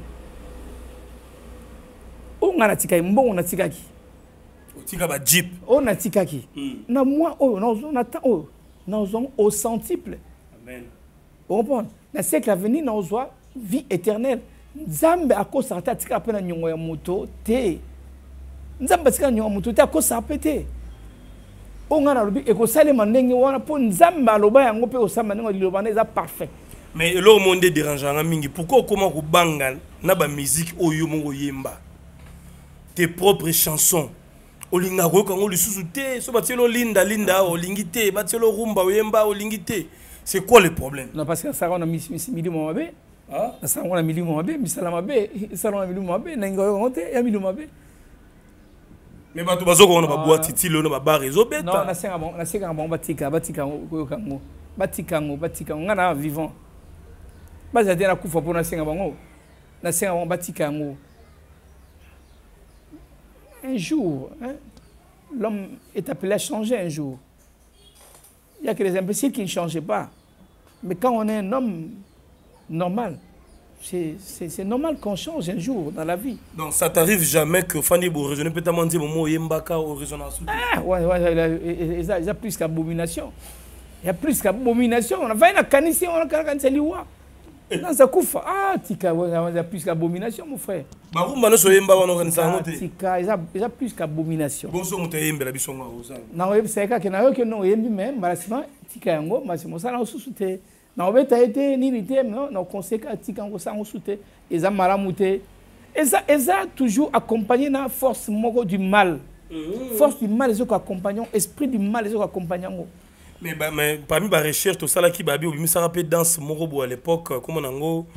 On a tika mbo on a tika ki. Tika ba jeep. On a tika ki. Na moi on attend nous au centuple. Amen. On comprend. Na siècle à venir nous aura vie éternelle. Nzambe akosa tika pena nyongo ya moto te. Nzambe tika nyongo moto te akosa pete. On a na lobi ekosalema ndenge wana po nzambe aloba yango pe osamba ndenge liloba eza parfait. Mais le monde dérangeant mingi. Pourquoi comment ko banga na ba musique oyo mongo yemba? Tes propres chansons. Olinga ko kango lisusu te, so batelo linda olingite, batelo rumba oyemba olingite. C'est quoi le problème? Non parce que ça on a mis midi moabe. Ah, ça on a mis moabe, misala mabe, ça on a mis moabe, nango honte ya mis moabe. Mais bato bazoko on ba boîte titilo na ba bar ezobeta. Non, na senga bon batika ko kango. Batika ngana vivant. Bazate na kufa pona senga bango. Na senga bon batika ngo. Un jour, hein, l'homme est appelé à changer un jour. Il n'y a que les imbéciles qui ne changent pas. Mais quand on est un homme normal, c'est normal qu'on change un jour dans la vie. Donc ça t'arrive jamais que Fanny Bo raisonner peut-être dire mon Yembaka au résonance. Ah ouais, il y a plus qu'abomination. Il y a plus qu'abomination. On a fait une canisse, on a canissé l'Iwa. Non, ça couffe. Ah, tika, il y a plus qu'abomination, mon frère. Marumba no so yemba wana organisa tika, il y a plus qu'abomination. Bonso moto yembe la bisonga ozana. Na c'est que na yo que no yembi même, malheureusement, tika yango, masimo ça na osusute. Na obeta été ni nité non, na conséquence tika yango ça osute. Eza maramute. Eza toujours accompagné na force moko du mal. Force du mal les autres accompagnant, esprit du mal les autres accompagnant. Mais parmi les recherches, tout ça là qui babi, il me rappelle danse morobo à l'époque, comment on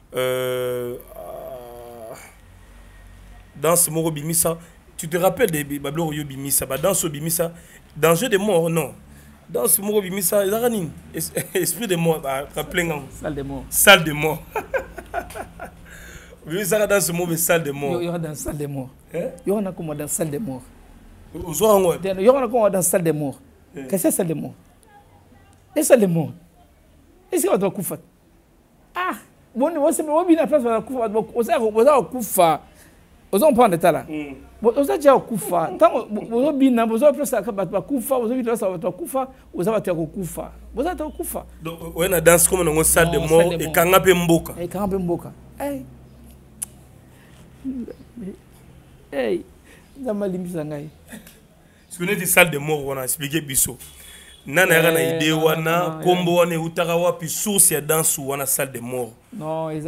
danse morobo bimisa. Tu te rappelles de Bablo Yo bimisa, danse bimisa, danger de mort non. Danse morobo bimisa, il esprit de mort, rappelez-vous. Salle de mort. Salle de mort. Oui, ça dans ce mot salle de mort. Il y aura dans salle de mort. Il y aura comme dans salle de mort. Il y aura comme dans salle de mort. Qu'est-ce que c'est salle de mort? Et salle de mort. Est-ce qu'on doit couper? Ah, bon, c'est bon, bien la place va couper. On va couper. On va prendre là. On va déjà couper. Tant on va bien, on va place à couper. On va bien place à couper. On va te couper. On va te couper. Donc, on a danse comme dans une salle de mort et quand on a mboka. Et quand on a mboka. Hey, dans ma limite sangai. Si vous êtes une salle de mort, on a expliqué biso. Nana yana idée wana kombo wana utaka wapi source ya danse wana salle de mort. Non, ils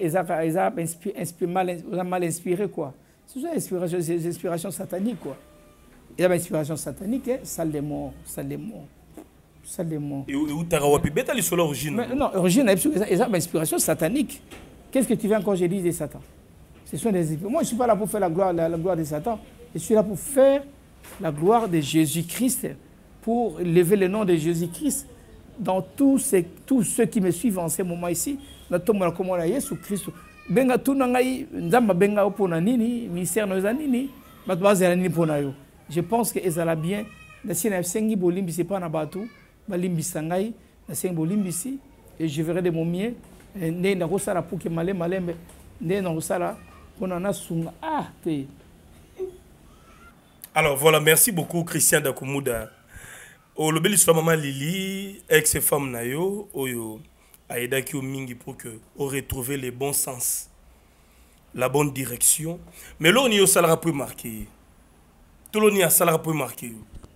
ont mal inspiré quoi. C'est une inspiration satanique quoi. Il y a une inspiration satanique, salle de mort, salle de mort. Salle de mort. Et utaka wapi beta li solo origine. Non, origine ils ont une inspiration satanique. Qu'est-ce que tu viens quand je dis des Satan? Ce sont des moi je ne suis pas là pour faire la gloire de Satan. Je suis là pour faire la gloire de Jésus-Christ, pour lever le nom de Jésus-Christ dans tous ceux qui me suivent en ce moment ici, natomona comme on Yesu Christ. Benga tuna ngai nzamba benga opona nini, ministère no zanini, batbaza nini pona yo. Je pense que ezala bien, na sina sengi bolimbi c'est pas na batu, balimbi sangai, na sengi bolimbi si et je verrai de mon mieux. Né na rosala pour que malembe, né na rosala pona na sunga te. Alors voilà, merci beaucoup Christian Dakumouda. Le bel histoire maman Lili, ex-femme nayo, oyo aida ki mingi pour que on retrouver les bons sens, la bonne direction. Mais là on y a salara pour marquer. Tout le monde a salara pour marquer.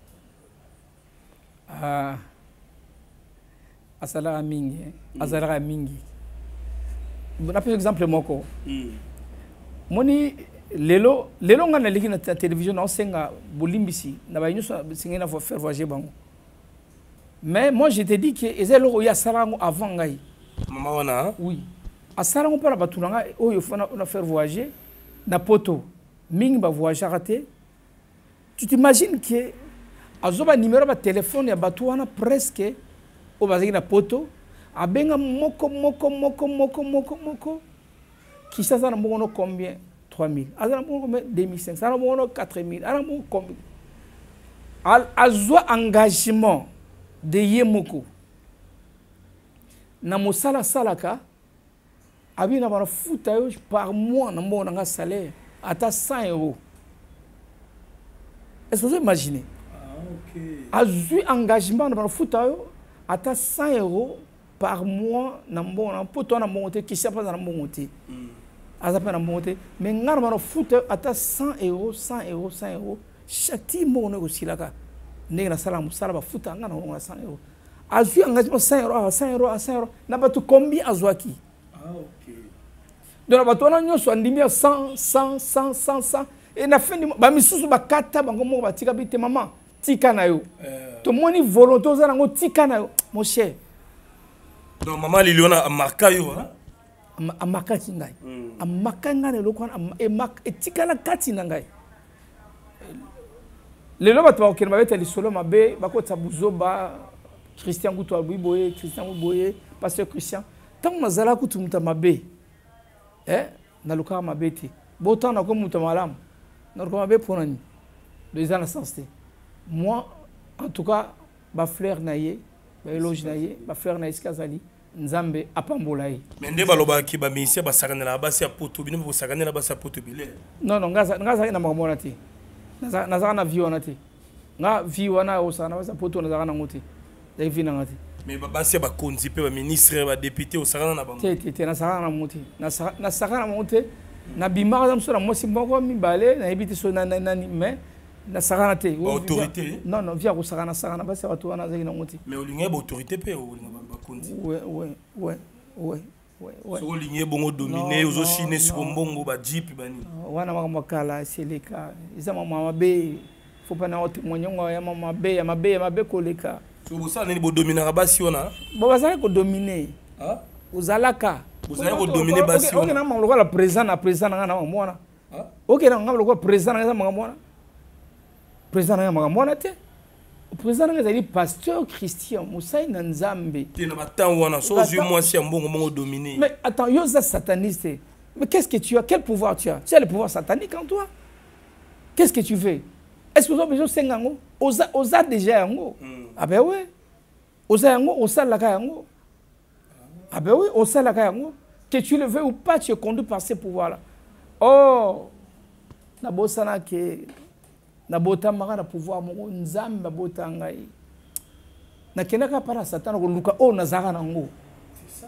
Ah, salara mingi, salara mingi. Bon, après exemple moko. Moni lelo ngana liki na télévision na senga bolimbisi na ba nyuso singa na faire voyager bango. Mais moi je te dis que ezelo ya sarango avant ngai. Maman wana? Oui. A sarango para batunanga oyo fana na faire voyager na poto. Mingi ba voyager raté. Tu t'imagines que azoba numéro ba téléphone ya batu wana presque o bazaki na poto abenga moko qui ça na mongo combien 3000. Alors, 2500. Alors, 4000. Alors, combien? Azwa engagement de Yemoko. Na mosala salaka. Abi na bana futa yo par mois na mo na salaire. Ata 100 €. Est-ce que vous imaginez? Ah, ok. Azwa engagement na bana futa yo. Ata 100 € par mois na mo na poto na monte qui sait pas na monte. Azapena monter mais ngara na foot ata 100 €, 100 €, 100 €. Chaque timo on aussi là ka. Nena sala musala ba foot ngana na 100 €. Azu engagement 100 €, 100 €, 100 €. Na batu combien azwaki? Ah OK. Donc batu na nyoso andimi 100 100 et na fin ba misusu ba kata bango mo ba tika bite maman tika na yo. To moni volonté za ngo tika na yo mon cher. Donc maman Liliona a marqué yo hein? Amaka kingai amaka ngane lokwana etikala kati na ngai lelo bato ba okena babeta lisolo mabe bakota buzoba Christian Guto Abuiboye Christian Buboye pasteur Christian tant mazala kutu muta mabe na lokama mabete botan na ko muta malam na ko mabe ponani deux ans la santé moi en tout cas ba fleur naie ba éloge naie ba fleur naie skazali Nzambe apambolai. Mais ndé baloba ki ba ministère ba sakanela ba sia poto bino bo sakanela ba sia poto bile. Non ngaza na makamona te. Naza na viona te. Nga viona osana ba sia poto naza na ngote. Dai vina ngati. Mais ba sia ba konzi pe ba ministre ba député osakana na bango. Te na sakana na mote. Na sakana na mote. Na bimara za msona mosi mboko mibale na ebiti so na mais na sakana te. Autorité. Non via ko sakana ba sia watu wana za na ngote. Mais olinga ba autorité pe olinga ba konzi. Ouais. So olinga bongo dominer ozo chiner sur mbongo ba jeep bani. Wana mamakala c'est le cas. Isa mama be faut pas na témoigner ya mama be koleka. So bo ça nani bo dominer ba si ona? Bo ba ça ko dominer. Ah? Uzalaka. Vous allez ko dominer ba si ona. OK na mama la président na mwana. Ah? OK na ngam ko président na mwana. Président na mwana te. Le président est pasteur Christian Moussaï Nzambe. Tu n'as pas tant wana so ju moi si mbongo dominé. Mais attends, yo ça sataniste. Mais qu'est-ce que tu as? Quel pouvoir tu as? Tu as le pouvoir satanique en toi. Qu'est-ce que tu fais? Est-ce que vous avez besoin de 5 ans? Osa déjà yango. Ah ben oui. Osa yango, osa la yango. Ah ben oui, osa la yango. Que tu le veux ou pas, tu es conduit par ces pouvoirs-là. Oh, na bosana ke na bota maka na pouvoir mongo nzamba bota ngai na kenaka para satana ko luka o nazaka nango c'est ça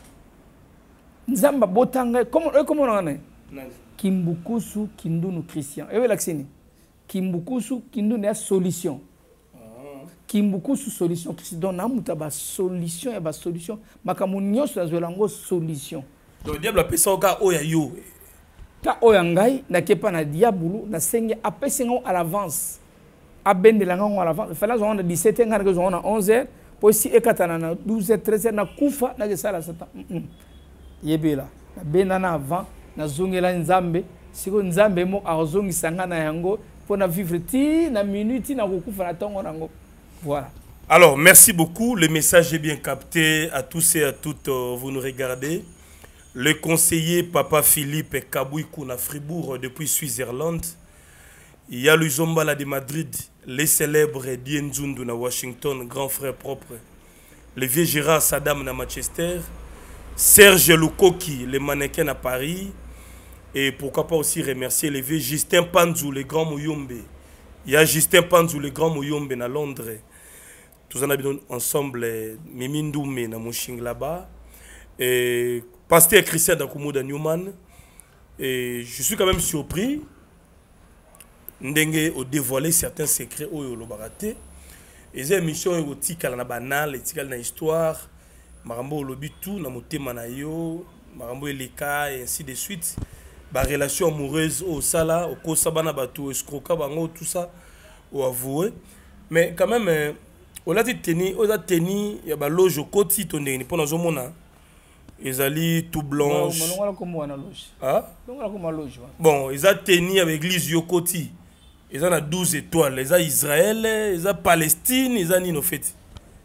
nzamba bota ngai comment on est Kimbukusu kindunu Christian et l'accent Kimbukusu kindunu ya solution Kimbukusu solution donc na muta ba solution et ba solution makamu nyonso na zolango solution donc diable appelle ça ka o ya yo ta oyangai na kepa na diabulu na senge apesengo à l'avance abende la ngango à l'avance il fallait on a 17h ngana que on a 11h pour si ekatana na 12h 13h na kufa na sala sata yebela na benana avant na zongela nzambe siko nzambe mo azongisa ngana yango pour na vivre ti na minute na kufa na tongo nango voilà Alors, merci beaucoup. Le message est bien capté à tous et à toutes. Vous nous regardez. Le conseiller Papa Philippe Kabouikou à Fribourg depuis Suisse-Irlande. Il y a le Zombala de Madrid, les célèbres Dienzundu à Washington, grand frère propre. Le vieux Gérard Saddam à Manchester. Serge Lukoki, le mannequin à Paris. Et pourquoi pas aussi remercier le vieux Justin Panzou, le grand Mouyombe. Il y a Justin Panzou, le grand Mouyombe à Londres. Tous en habitons ensemble, Mimindoume na Mouching là-bas. Et Pasteur Christian Dakoumouda Newman. Et je suis quand même surpris. Ndenge au dévoiler certains secrets au Yolobaraté. Et ces émissions au tikal na banal, tikal na histoire, marambo lobi tout na motema na yo, marambo eleka et ainsi de suite. Ba relation amoureuse au sala, au kosabana batou, escroca bango tout ça au avoué. Mais quand même on a tenu, il y a ba loge au côté tonné ni pendant zomona. Ils allaient tout blanche. Ah? Bon, ils ont tenu avec l'église Yokoti. Ils ont 12 étoiles. Ils ont Israël, ils ont Palestine, ils ont Nino fait.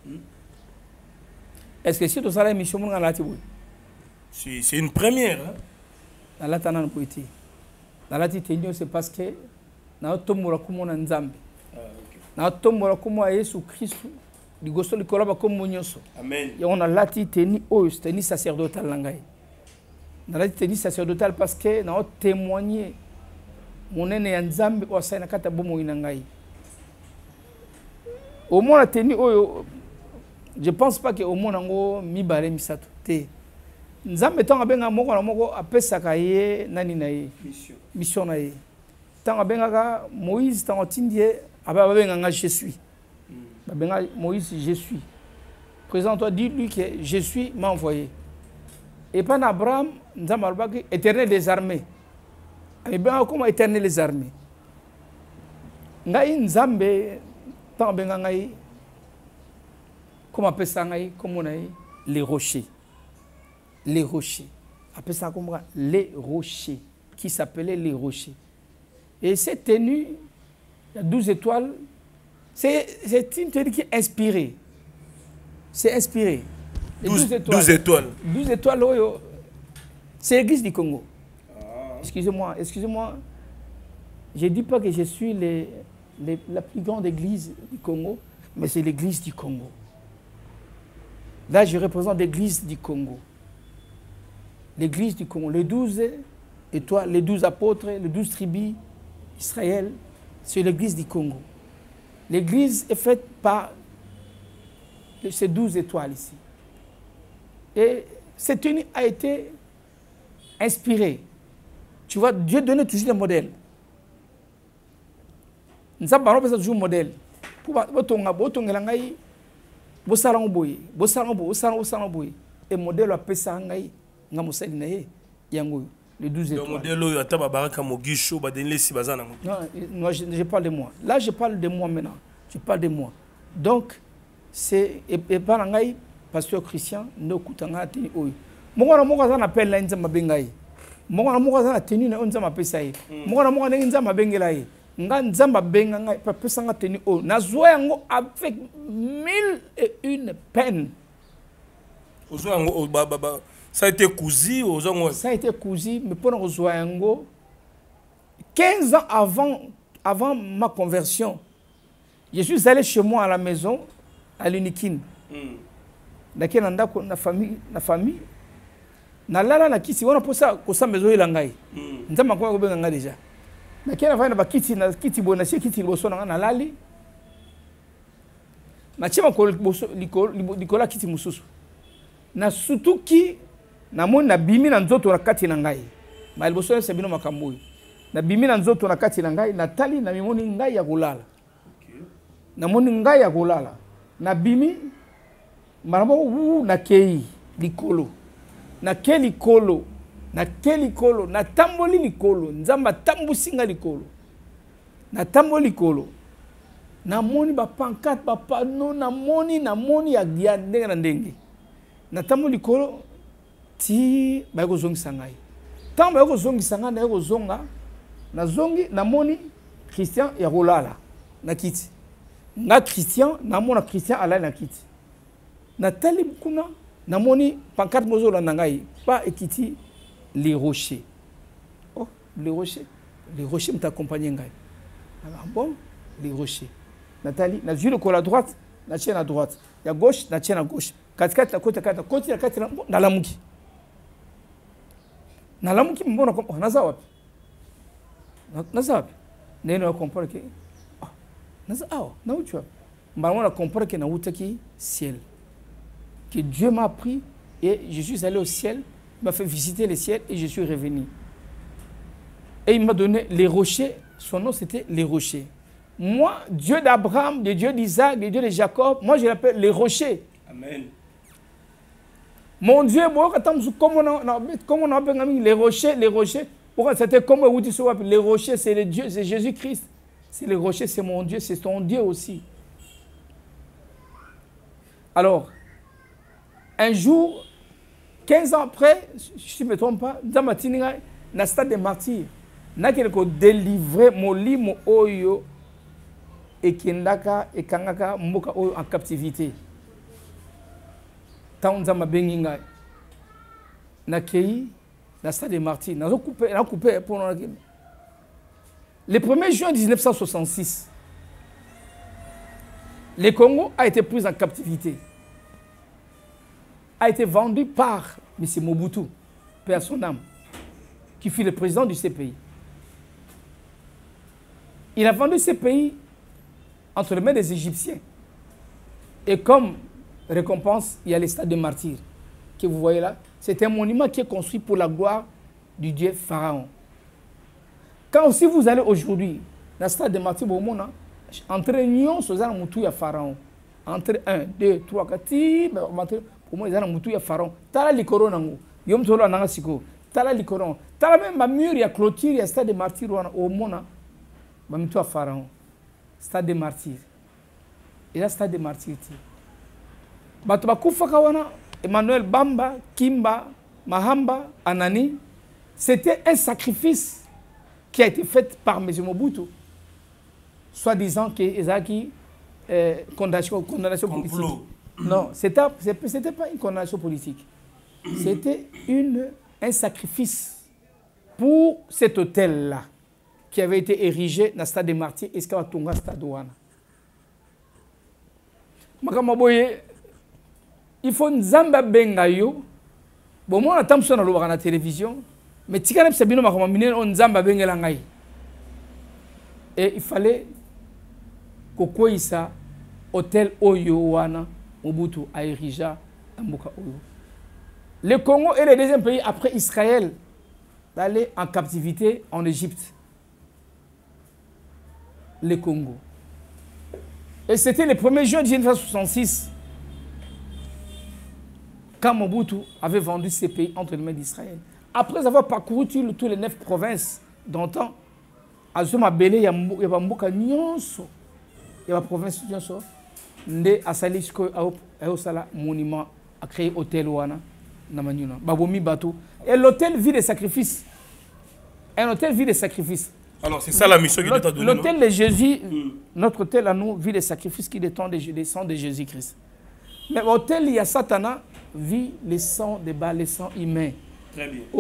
Est-ce que si tu as la mission, c'est une première. Dans la Tanana Poiti. Dans la Titenio, c'est parce que dans le Tomora Kumona Nzambi. Dans le Tomora Kumona Yesu Christ, du Gosto de Kolaba comme Monyoso. Amen. Et on a la Titeni Ous, teni sacerdotal Langai. Dans la Titeni sacerdotal parce que nous avons témoigné. Mon aîné Nzambi au sein de Katabomo Inangai. Au moins, la tenu, je ne pense pas que au moins, on mi baré misato. Nzambi tant abenga moko apesaka ye nani na ye mission na ye. Tant abenga Moïse tant otindie abenga je suis. Abenga Moïse je suis. Présente-toi, dis-lui que je suis m'a envoyé. Et pas Abraham Nzambi albaki éternel des armées. Et bien, comment éternel les armées? Ngai Nzambe, tant ben ngai, comment appelle ça ngai, comment on a les rochers. Les rochers. Appelle ça comment? Les rochers. Qui s'appelait les rochers. Et cette tenue, il y a 12 étoiles. C'est une tenue qui est inspirée. C'est inspiré. 12 étoiles. 12 étoiles, c'est l'église du Congo. Excusez-moi. Je ne dis pas que je suis la plus grande église du Congo, mais c'est l'église du Congo. Là, je représente l'église du Congo. L'église du Congo. Les 12 étoiles, les 12 apôtres, les 12 tribus d'Israël, c'est l'église du Congo. L'église est faite par ces 12 étoiles ici. Et cette tenue a été inspirée. Tu vois, Dieu donne toujours des modèles. Nous avons toujours un modèle. Et modèle a fait les 12 étoiles. Non, je parle de moi. Là, je parle de moi maintenant. Je parle de moi. Donc, c'est... Et par un pasteur Christian, nous écoutons un tenu. Moi, on appelle là, Mwana moko za tenu na nzamba pesa ye. Mwana moko na nzamba bengela ye. Nga nzamba benga nga pesa nga tenu o. Na zoa yango avec 1001 peines. Ozo yango ça a été cousu ozo. Ça a été cousu mais pour ozo yango 15 ans avant ma conversion. Je suis allé chez moi à la maison à l'Unikin. Daki na ndako na famille. Na lala na kiti wana posa kosa mezo ilangai nzamba kwa ko benga nga deja na kena fa na bakiti na kiti bona sie kiti liboso na lali na chema ko likola kiti mususu na sutuki na moni na bimi na nzoto na kati na ngai ma liboso ya sabino makambo na bimi na nzoto na kati na ngai na tali na mimoni ngai ya kulala na moni ngai ya kulala na bimi maramo na kei likolo na keli kolo na tamboli likolo nzamba tambusinga likolo na tamboli likolo na moni ba pancarte ba pano na moni ya ndenge na ndenge na tamboli likolo ti ba ko zongisa ngai tamba ko zongisa ngai na ko zonga na zongi na moni Christian ya kolala na kiti nga Christian, namona Christian ala na kiti. Natali kuna, namoni pancarte mozo la nangai, pas ekiti les rochers. Oh, les rochers. Les rochers m'accompagnent ngai. Alors bon, les rochers. Nathalie, na vu le col à droite, na tienne à droite. Il y a gauche, na tienne à gauche. 4-4 la côte à 4, côté à 4 na la muki. Na la muki mbona ko na zawapi. Na zawapi. Neno comprendre que na zawa, na uchu. Mbona comprendre que na utaki ciel. Que Dieu m'a pris et je suis allé au ciel, m'a fait visiter le ciel et je suis revenu. Et il m'a donné les rochers, son nom c'était les rochers. Moi, Dieu d'Abraham, le Dieu d'Isaac, le Dieu de Jacob, moi je l'appelle les rochers. Amen. Mon Dieu, comme on appelle les rochers, pourquoi c'était comme vous dites les rochers, c'est le Dieu, c'est Jésus-Christ. C'est les rochers, c'est mon Dieu, c'est ton Dieu aussi. Alors, un jour, 15 ans après, je ne me trompe pas, dans ma dans le stade des martyrs, n'a quelque délivré mon lit, mon oyo, et kendaka, et kangaka, mboka oyo en captivité. Tant que je suis venu, na stade des martyrs, na coupé pour le 1er juin 1966, le Congo a été pris en captivité. A été vendu par M. Mobutu, paix à son âme, qui fut le président du CPI. Il a vendu ce pays entre les mains des Égyptiens. Et comme récompense, il y a les stades de martyrs que vous voyez là. C'est un monument qui est construit pour la gloire du dieu Pharaon. Quand si vous allez aujourd'hui dans le stade de martyrs, entre Nyon, c'est un moutou à Pharaon. Entre 1, 2, 3, 4, pour moi, il y a un moutou à Pharaon. Tala likoro nango. Yom tolo nanga siko. Tala likoro. Tala même ma mur, il y a clôture, il y a stade de martyrs au mona. Ma moutou à Pharaon. Stade de martyrs. Et là, stade de martyrs. Batuba Koufaka wana, Emmanuel Bamba, Kimba, Mahamba, Anani, c'était un sacrifice qui a été fait par M. Mobutu, soi-disant que Ezaki condamnation politique. Non, c'était pas une condamnation politique. C'était un sacrifice pour cet hôtel-là qui avait été érigé dans le stade des martyrs et ce qu'il y a dans le stade douane. Il faut nzamba bengayo. Bon, moi, on attend ça dans la télévision. Mais si on sabino makamamine on nzamba bengela ngai. Et il fallait que ça hôtel Oyo wana Mobutu a érigé dans Mboka Oyo. Le Congo est le deuxième pays après Israël d'aller en captivité en Égypte. Le Congo. Et c'était le 1er juin 1966 quand Mobutu avait vendu ces pays entre les mains d'Israël. Après avoir parcouru toutes les 9 provinces d'antan, Azuma Bele, il y a Mboka Nyonso, il y a la province Nyonso, Nde Asalisko Aosala monument a créé hôtel Wana, Namanyuna, Babomi Bato. Et l'hôtel vit des sacrifices. Un hôtel vit des sacrifices. Alors c'est ça la mission qui t'a donné. L'hôtel de Jésus, notre hôtel à nous vit des sacrifices qui descendent de Jésus-Christ. Mais l'hôtel, il y a Satana, vit les sangs des bas, les sangs humains. Très bien.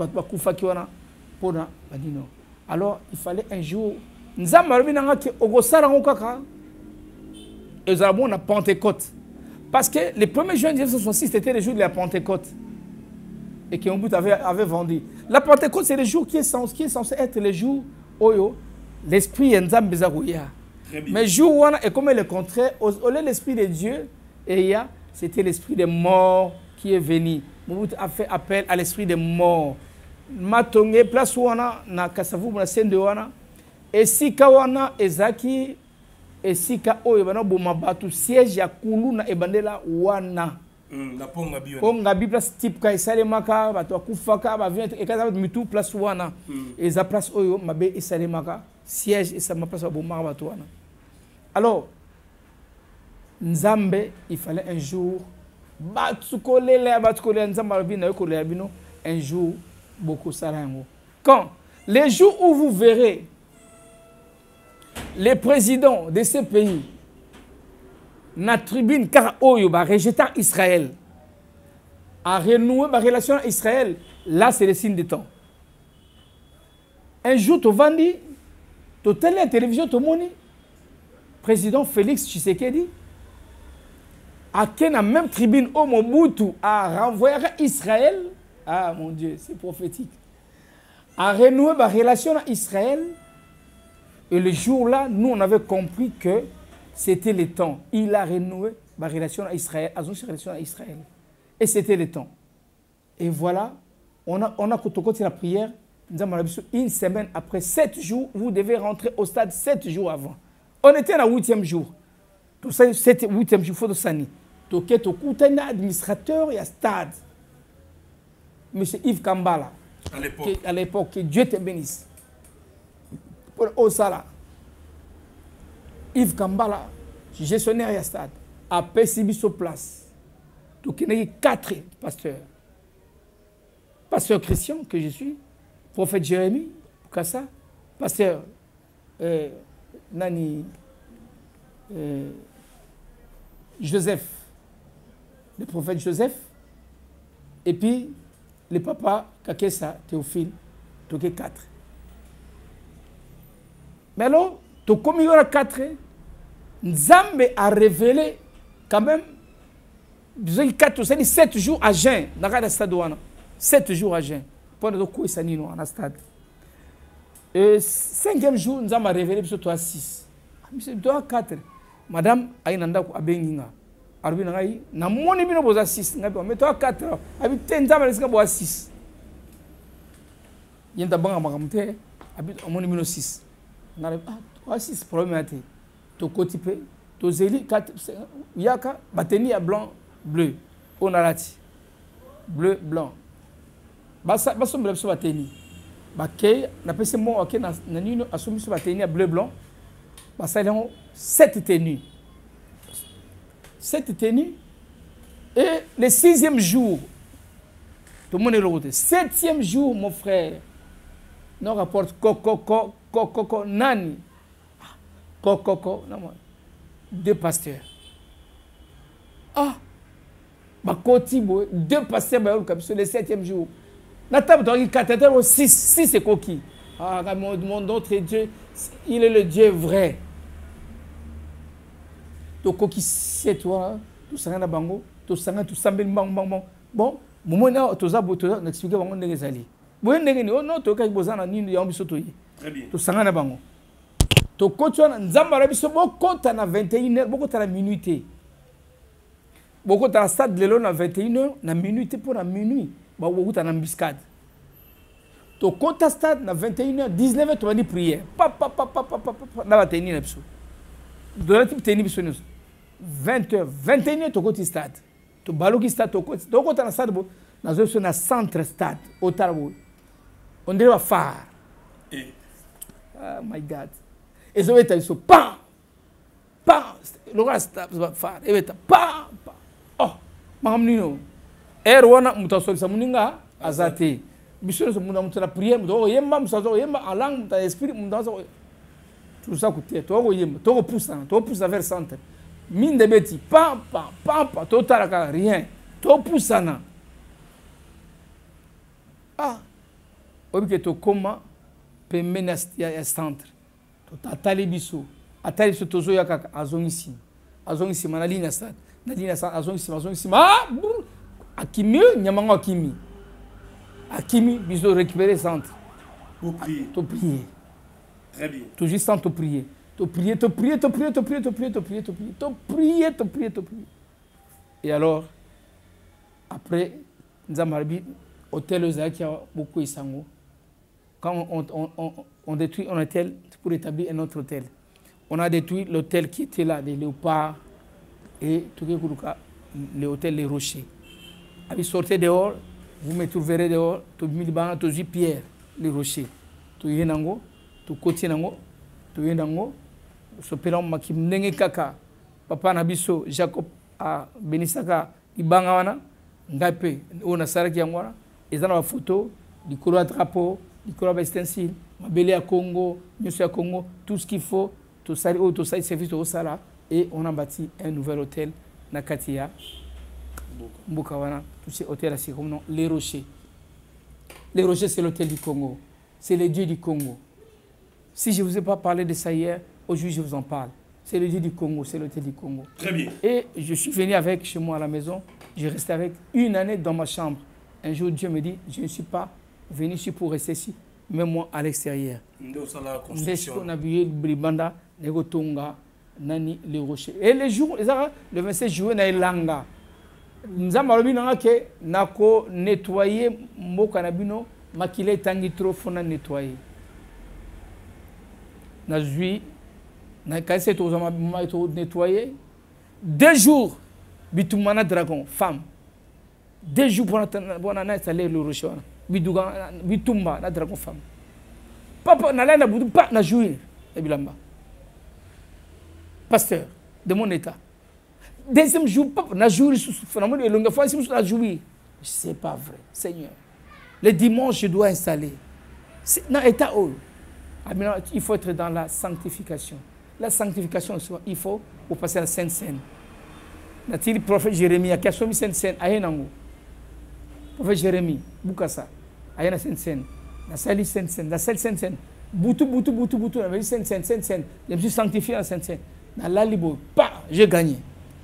Alors, il fallait un jour. Nous avons la Pentecôte. Parce que le 1er juin 1966, c'était le jour de la Pentecôte. Et que Mobutu avait vendu. La Pentecôte, c'est le jour qui est censé être le jour où l'esprit Nzambe Zarouya. Mais jour est comme le contraire. Au lieu de l'esprit de Dieu, c'était l'esprit des morts qui est venu. Mobutu a fait appel à l'esprit des morts. Matonge, place wana, na Kasavu, na Sende wana. Et si kawana, Ezaki, et si ka oyebana bomabatu, siège ya Kulu na ebandela wana. Na Pongabi. Pongabi, place type ka Isalemaka, bato akufaka, ba vient, et kaza mitu place wana. Et za place oyo, mabe Isalemaka, siège, et ça ma place bomabatu wana. Alors, Nzambe, il fallait un jour, un jour, beaucoup sarango. Quand les jours où vous verrez les présidents de ces pays na tribune car oyo ba rejetant Israël a renoué ma relation avec Israël. Là c'est le signe de temps. Un jour tu vandi tu télé la télévision tu moni président Félix Tshisekedi à la même tribune au Mobutu a renvoyé Israël. Ah mon Dieu, c'est prophétique. A renoué ma relation avec Israël. Et le jour-là, nous, on avait compris que c'était le temps. Il a renoué ma relation à Israël, Et c'était le temps. Et voilà, on a continué la prière. Une semaine après, 7 jours, vous devez rentrer au stade 7 jours avant. On était dans le 8e jour. Tout ça, 8e jour, il faut de Sani. Donc, il y a un administrateur et un stade. M. Yves Kambala. À l'époque, que Dieu te bénisse. Pour Osala. Yves Kambala, gestionnaire et stade, a perçu sur place. Donc il y a 4 pasteurs. Pasteur Christian, que je suis, prophète Jérémie, Kassa, pasteur Nani Joseph, le prophète Joseph, et puis le papa Kakessa Théophile, donc 4. Mais alors, comme il y a 4, Nzambe a révélé quand même, disons 4, c'est 7 jours à jeun dans le stade. 7 jours à jeun. Pour nous dire ça dans le stade. Et 5e jour, Nzambe a révélé que tu as 6. Tu as 4. Madame, Aïnanda a benginga. Arbi nangai, na moni bino boza 6. Mais tu as 4. Abi Nzambe a boza 6. Yenta banga makamte, abi moni bino 6. Ah, 6 problème. Tu cotipé, tu zéli, yaka, bateni à blanc, bleu. On a lati. Bleu, blanc. Basa bleu sur bateni. Bakay, n'a pas ce mot, ok, n'a nino, assumé sur bateni à bleu, blanc. Basa, il y a 7 tenues. 7 tenues. Et le 6e jour, tout le monde est l'autre. 7e jour, mon frère, nous rapporte Coco, Nani. Coco, 2 pasteurs. Ah, Bakotibo, 2 pasteurs, sur le 7e jour. La table de 4, 6 c'est coquille. Ah, mon autre Dieu, il est le Dieu vrai. Donc, coquille, c'est toi, tout ça, bango, tout ça, tout ça, bon, moment tout ça, on explique comment on est allé. Bon, non, tu as besoin de nous, très bien. Tout ça, bango. To kotsona nzamba biso bokota na 21h bokota na minuit bokota na stade lelo na 21h na minuit pour na minuit ba bokota na biscade to kota stade na 21h 19h to bani prière pa na ba tenir biso do la type tenir biso 20h 21h to kota stade to baloki stade to kota na stade bo na zo na centre stade au tarbo on dirait phare oh my god. Et ça va être ça, pam, le reste va faire, et va pam, oh, mahamnino, wana mutasoli sa muninga azate, bisho so muna prière, muto yemba musazo yemba en langue muta esprit mudazo, tout ça côté, to yemba, to pousse vers centre, mine de bêtis, pam, to taraka rien, to poussana, ah, obi to koma pe menas ya centre. Atali biso tozo ya kaka azongisi manalina sa azongisi akimi nyamango akimi biso récupérer centre pour prier très bien tout juste sans te prier et alors après nzamarabi hôtel Zaki a beaucoup isango quand on détruit un hôtel pour établir un autre hôtel. On a détruit l'hôtel qui était là, les léopards et tout le hôtel Les Rochers. Vous sortez dehors, vous me trouverez dehors, tout miliban, tout pierre, Les Rochers. Tout yenango, tout côté nango, tout yenango, ce pélan makim nenge kaka, papa nabiso, Jacob a Benisaka, Ibangawana, Ngape, on a Saraki Angwana, et dans la photo, du couloir drapeau, du couloir stencil, ma belle à Congo, monsieur à Congo, tout ce qu'il faut, tout ça, service au Sala, Et on a bâti un nouvel hôtel, Nakatia, Mbukawana, tous ces hôtels, c'est comme nom, les Rochers. Les Rochers, c'est l'hôtel du Congo. C'est les dieux du Congo. Si je ne vous ai pas parlé de ça hier, aujourd'hui je vous en parle. C'est le dieu du Congo, c'est l'hôtel du Congo. Très bien. Et je suis venu avec chez moi à la maison. J'ai resté avec une année dans ma chambre. Un jour, Dieu me dit, je ne suis pas venu ici pour rester ici, mais moi à l'extérieur. Les rochers. Et les jours, le 27 juillet, na elanga. Nous avons que nako nettoyer mo kanabino makile tangi trop fona nettoyer. Na jui na kaise to zama nettoyer. 2 jours bitumana dragon femme. 2 jours pour installer le rocher. Biduga bitumba na dragon femme. Papa na la na budu pa na jouir e bilamba. Pasteur de mon état. Deuxième jour, papa na jouir sous phénomène longue fois si na jouir. C'est pas vrai, Seigneur. Le dimanche je dois installer. Na état il faut être dans la sanctification. La sanctification, il faut passer à la Sainte Seine. Le prophète Jérémie a caché la Sainte Seine. Le prophète Jérémie, Bukasa, a la Sainte Seine. La salle Sainte Seine, la salle Sainte Seine. Boutou, la Sainte Seine. Je me suis sanctifié à la Sainte Seine. Dans la libre, j'ai gagné.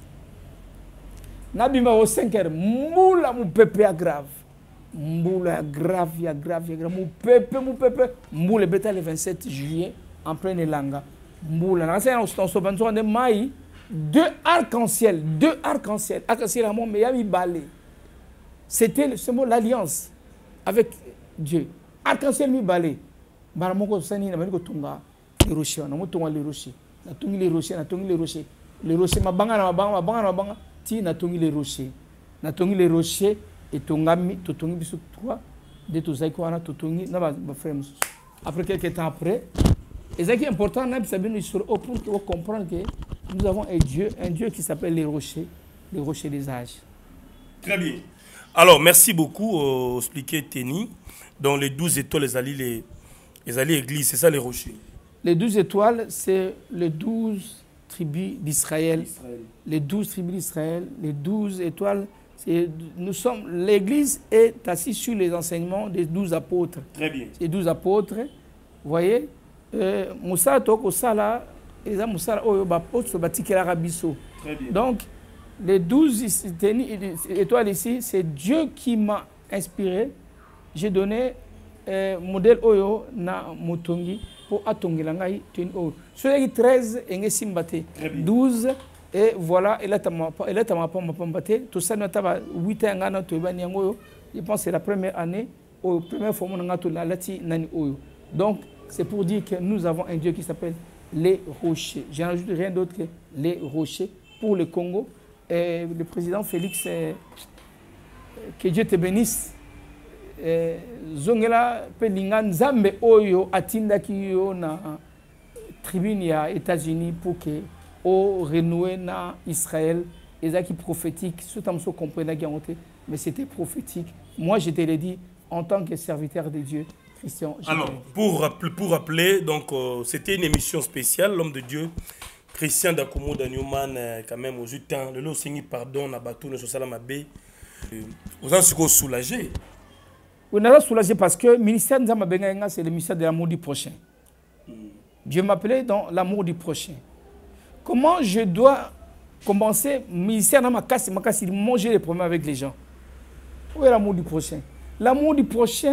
Nabima au 5 heures, moula mon pépé à grave. Moula grave, mon pépé. Moula bêta le 27 juillet, en plein Elanga. Moula, on se bantou de maï. 2 arcs-en-ciel. Arc-en-ciel à mon meilleur balai. C'était ce mot, l'alliance avec Dieu. Arc-en-ciel mi balai. Baramoko sani na maniko tunga les rochers, na motonga les rochers. Na tungi les rochers. Les rochers mabanga. Ti na tungi les rochers. Na tungi les rochers et tongami to tungi biso 3 de to zaiko ana to tungi na ba frère. Après quelques temps après, et ce qui est important pour comprendre que nous avons un Dieu qui s'appelle les rochers des âges. Très bien. Alors, merci beaucoup, expliqué Teni. Dans les 12 étoiles, les alliés églises, c'est ça les rochers. Les 12 étoiles, c'est les 12 tribus d'Israël. Les 12 tribus d'Israël, les 12 étoiles, l'église est assise sur les enseignements des 12 apôtres. Très bien. Les 12 apôtres, vous voyez, Moussa Toko Sala, et ça Moussa Oyobapote, Batikela Rabiso. Donc, les 12 étoiles ici, c'est Dieu qui m'a inspiré. J'ai donné modèle Oyo na Motongi pour Atongi Langai. Celui qui 13 et Simbate. 12 et voilà, et là tu m'as pas m'apambaté. Tout ça, nous avons 8 ans. Je pense que c'est la première année, la première fois que nous avons donc, c'est pour dire que nous avons un Dieu qui s'appelle les rochers. Je n'ajoute rien d'autre que les rochers pour le Congo. Et le président Félix, que Dieu te bénisse. Zongela Pelinga Nzambe Oyo Atinda Kiyo na tribune ya États-Unis pour que o renouer na Israël. Et ça qui prophétique, ce temps so comprenait mais c'était prophétique. Moi je te l'ai dit en tant que serviteur de Dieu. Christian, alors, pour rappeler, donc c'était une émission spéciale, l'homme de Dieu, Christian Dakumo Danielman, quand même, aux 8 ans, le lot signé pardon, na bateau, ne soit la bé. Vous en êtes soulagé? On est soulagé parce que le ministère de Nzambenga, c'est le ministère de l'amour du prochain. Dieu m'appelait dans l'amour du prochain. Comment je dois commencer le ministère de ma casse, manger les problèmes avec les gens? Où est l'amour du prochain? L'amour du prochain,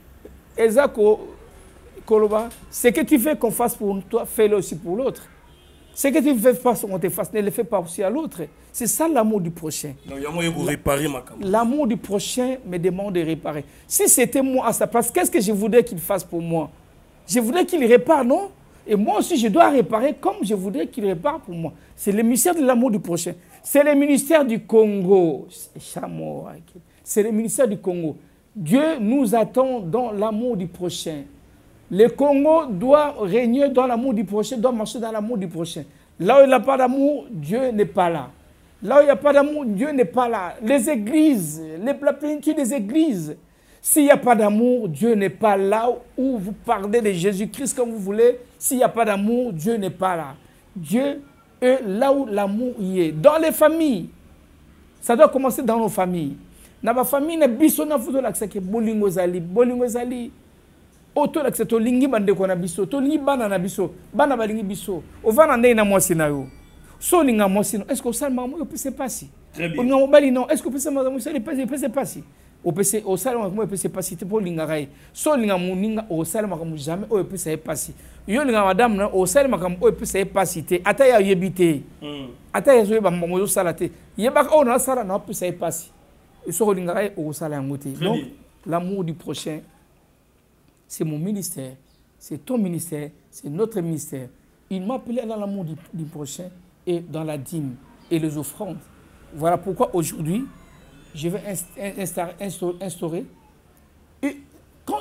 ce que tu fais qu'on fasse pour toi, fais-le aussi pour l'autre. Ce que tu ne fais pas qu'on te fasse, ne le fais pas aussi à l'autre. C'est ça l'amour du prochain. L'amour du prochain me demande de réparer. Si c'était moi à sa place, qu'est-ce que je voudrais qu'il fasse pour moi? Je voudrais qu'il répare, non? Et moi aussi, je dois réparer comme je voudrais qu'il répare pour moi. C'est le ministère de l'amour du prochain. C'est le ministère du Congo. C'est le ministère du Congo. Dieu nous attend dans l'amour du prochain. Le Congo doit régner dans l'amour du prochain, doit marcher dans l'amour du prochain. Là où il n'y a pas d'amour, Dieu n'est pas là. Là où il n'y a pas d'amour, Dieu n'est pas là. Les églises, la plénitude des églises. S'il n'y a pas d'amour, Dieu n'est pas là où vous parlez de Jésus-Christ comme vous voulez. S'il n'y a pas d'amour, Dieu n'est pas là. Dieu et là où l'amour y est. Dans les familles, ça doit commencer dans nos familles. Dans ma famille, na biso na futo l'accès bolingo zali. Auto l'accès to lingi bande ko na biso, to lingi bana na biso, bana balingi biso. O vana ndé na mwasi na yo. So linga mwasi no, est-ce que ça m'a moi peut pas si. Très bien. On mobali non, est-ce que ça m'a moi ça pas si. Au PC au salon moi peut pas si pour linga rai. So linga muninga au salon m'a jamais au peut pas si. Yo linga madame na au salon m'a au peut pas si te ata ya yebité. Ata ya zo ba mo salate. Yeba on na sala na peut pas si. Et so linga rai au salon ngote. Donc l'amour du prochain, c'est mon ministère, c'est ton ministère, c'est notre ministère. Il m'a appelé dans l'amour du prochain et dans la dîme et les offrandes. Voilà pourquoi aujourd'hui, je vais instaurer. Et quand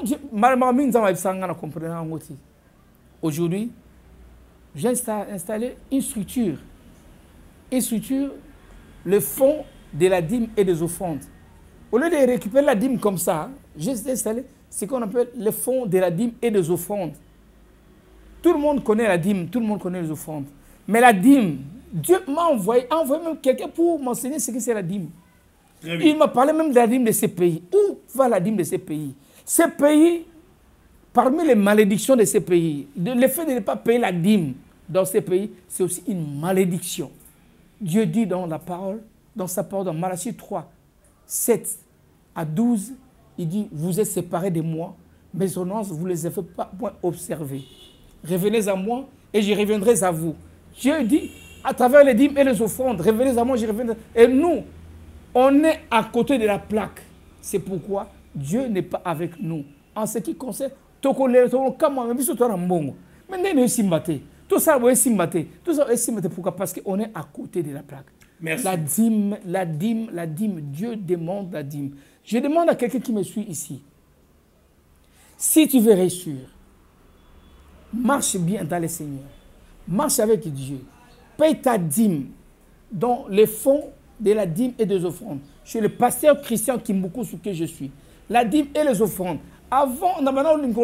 aujourd'hui, j'ai installé une structure, le fond de la dîme et des offrandes. Au lieu de récupérer la dîme comme ça, j'ai installé ce qu'on appelle le fond de la dîme et des offrandes. Tout le monde connaît la dîme, tout le monde connaît les offrandes. Mais la dîme, Dieu m'a envoyé même quelqu'un pour m'enseigner ce que c'est la dîme. Il m'a parlé même de la dîme de ces pays. Où va la dîme de ces pays? Ces pays, parmi les malédictions de ces pays, le fait de ne pas payer la dîme dans ces pays, c'est aussi une malédiction. Dieu dit dans la parole, dans sa parole, dans Malachie 3, 7 à 12, il dit, vous êtes séparés de moi, mes ordonnances, vous ne les avez pas observées. Revenez à moi et je reviendrai à vous. Dieu dit, à travers les dîmes et les offrandes, revenez à moi, je reviendrai. Et nous, on est à côté de la plaque. C'est pourquoi Dieu n'est pas avec nous. En ce qui concerne, tout ça est pourquoi? Parce qu'on est à côté de la plaque. Merci. La dîme, Dieu demande la dîme. Je demande à quelqu'un qui me suit ici, si tu veux réussir, marche bien dans le Seigneur, marche avec Dieu, paye ta dîme dans les fonds de la dîme et des offrandes. Je suis le pasteur Christian Kimbuku, ce que je suis. La dîme et les offrandes. Avant, non,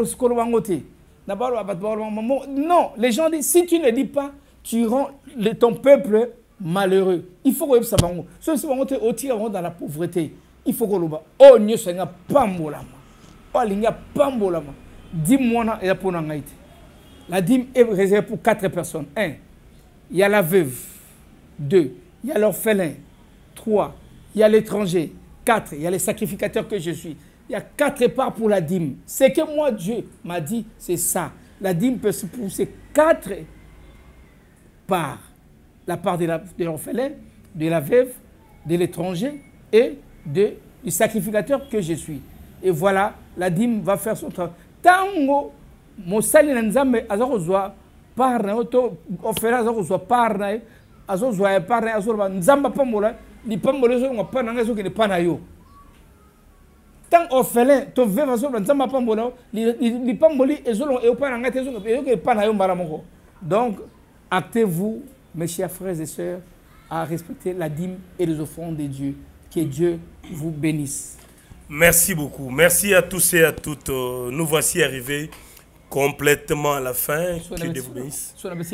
les gens disent, si tu ne dis pas, tu rends ton peuple malheureux. Il faut que ça va. Si on est dans la pauvreté, il faut que l'on va. Oh, Dieu, ça n'a pas mbolama. Oh, il n'y a pas mbolama. Dis-moi, il y a pour n'engaiter. La dîme est réservée pour 4 personnes. 1. Il y a la veuve. 2. Il y a l'orphelin. 3. Il y a l'étranger. 4. Il y a les sacrificateurs que je suis. Il y a 4 parts pour la dîme. C'est que moi, Dieu m'a dit, c'est ça. La dîme peut se pousser 4 parts. La part de l'orphelin, de la veuve, de l'étranger et du sacrificateur que je suis. Et voilà, la dîme va faire son travail. Tango, mon sali nanzambe, azorozwa parna, orphelin azorozwa parna, azorozwa parna, azorozwa nzamba pamola, ni pamola zo ngapa nanga zo kene pana yo. Tant orphelin, to veuve azorozwa nzamba pamola, ni pamoli ezolo e pana ngate zo ke pana yo maramoko. Donc, actez-vous, mes chers frères et sœurs, à respecter la dîme et les offrandes de Dieu. Que Dieu vous bénisse. Merci beaucoup. Merci à tous et à toutes. Nous voici arrivés complètement à la fin. Que Dieu vous bénisse.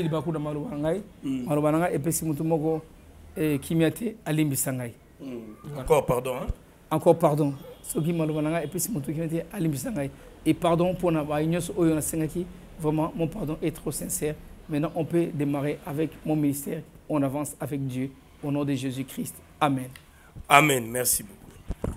Encore pardon. Hein? Encore pardon. Et pardon pour vraiment, mon pardon est trop sincère. Maintenant, on peut démarrer avec mon ministère. On avance avec Dieu. Au nom de Jésus-Christ. Amen. Amen. Merci beaucoup.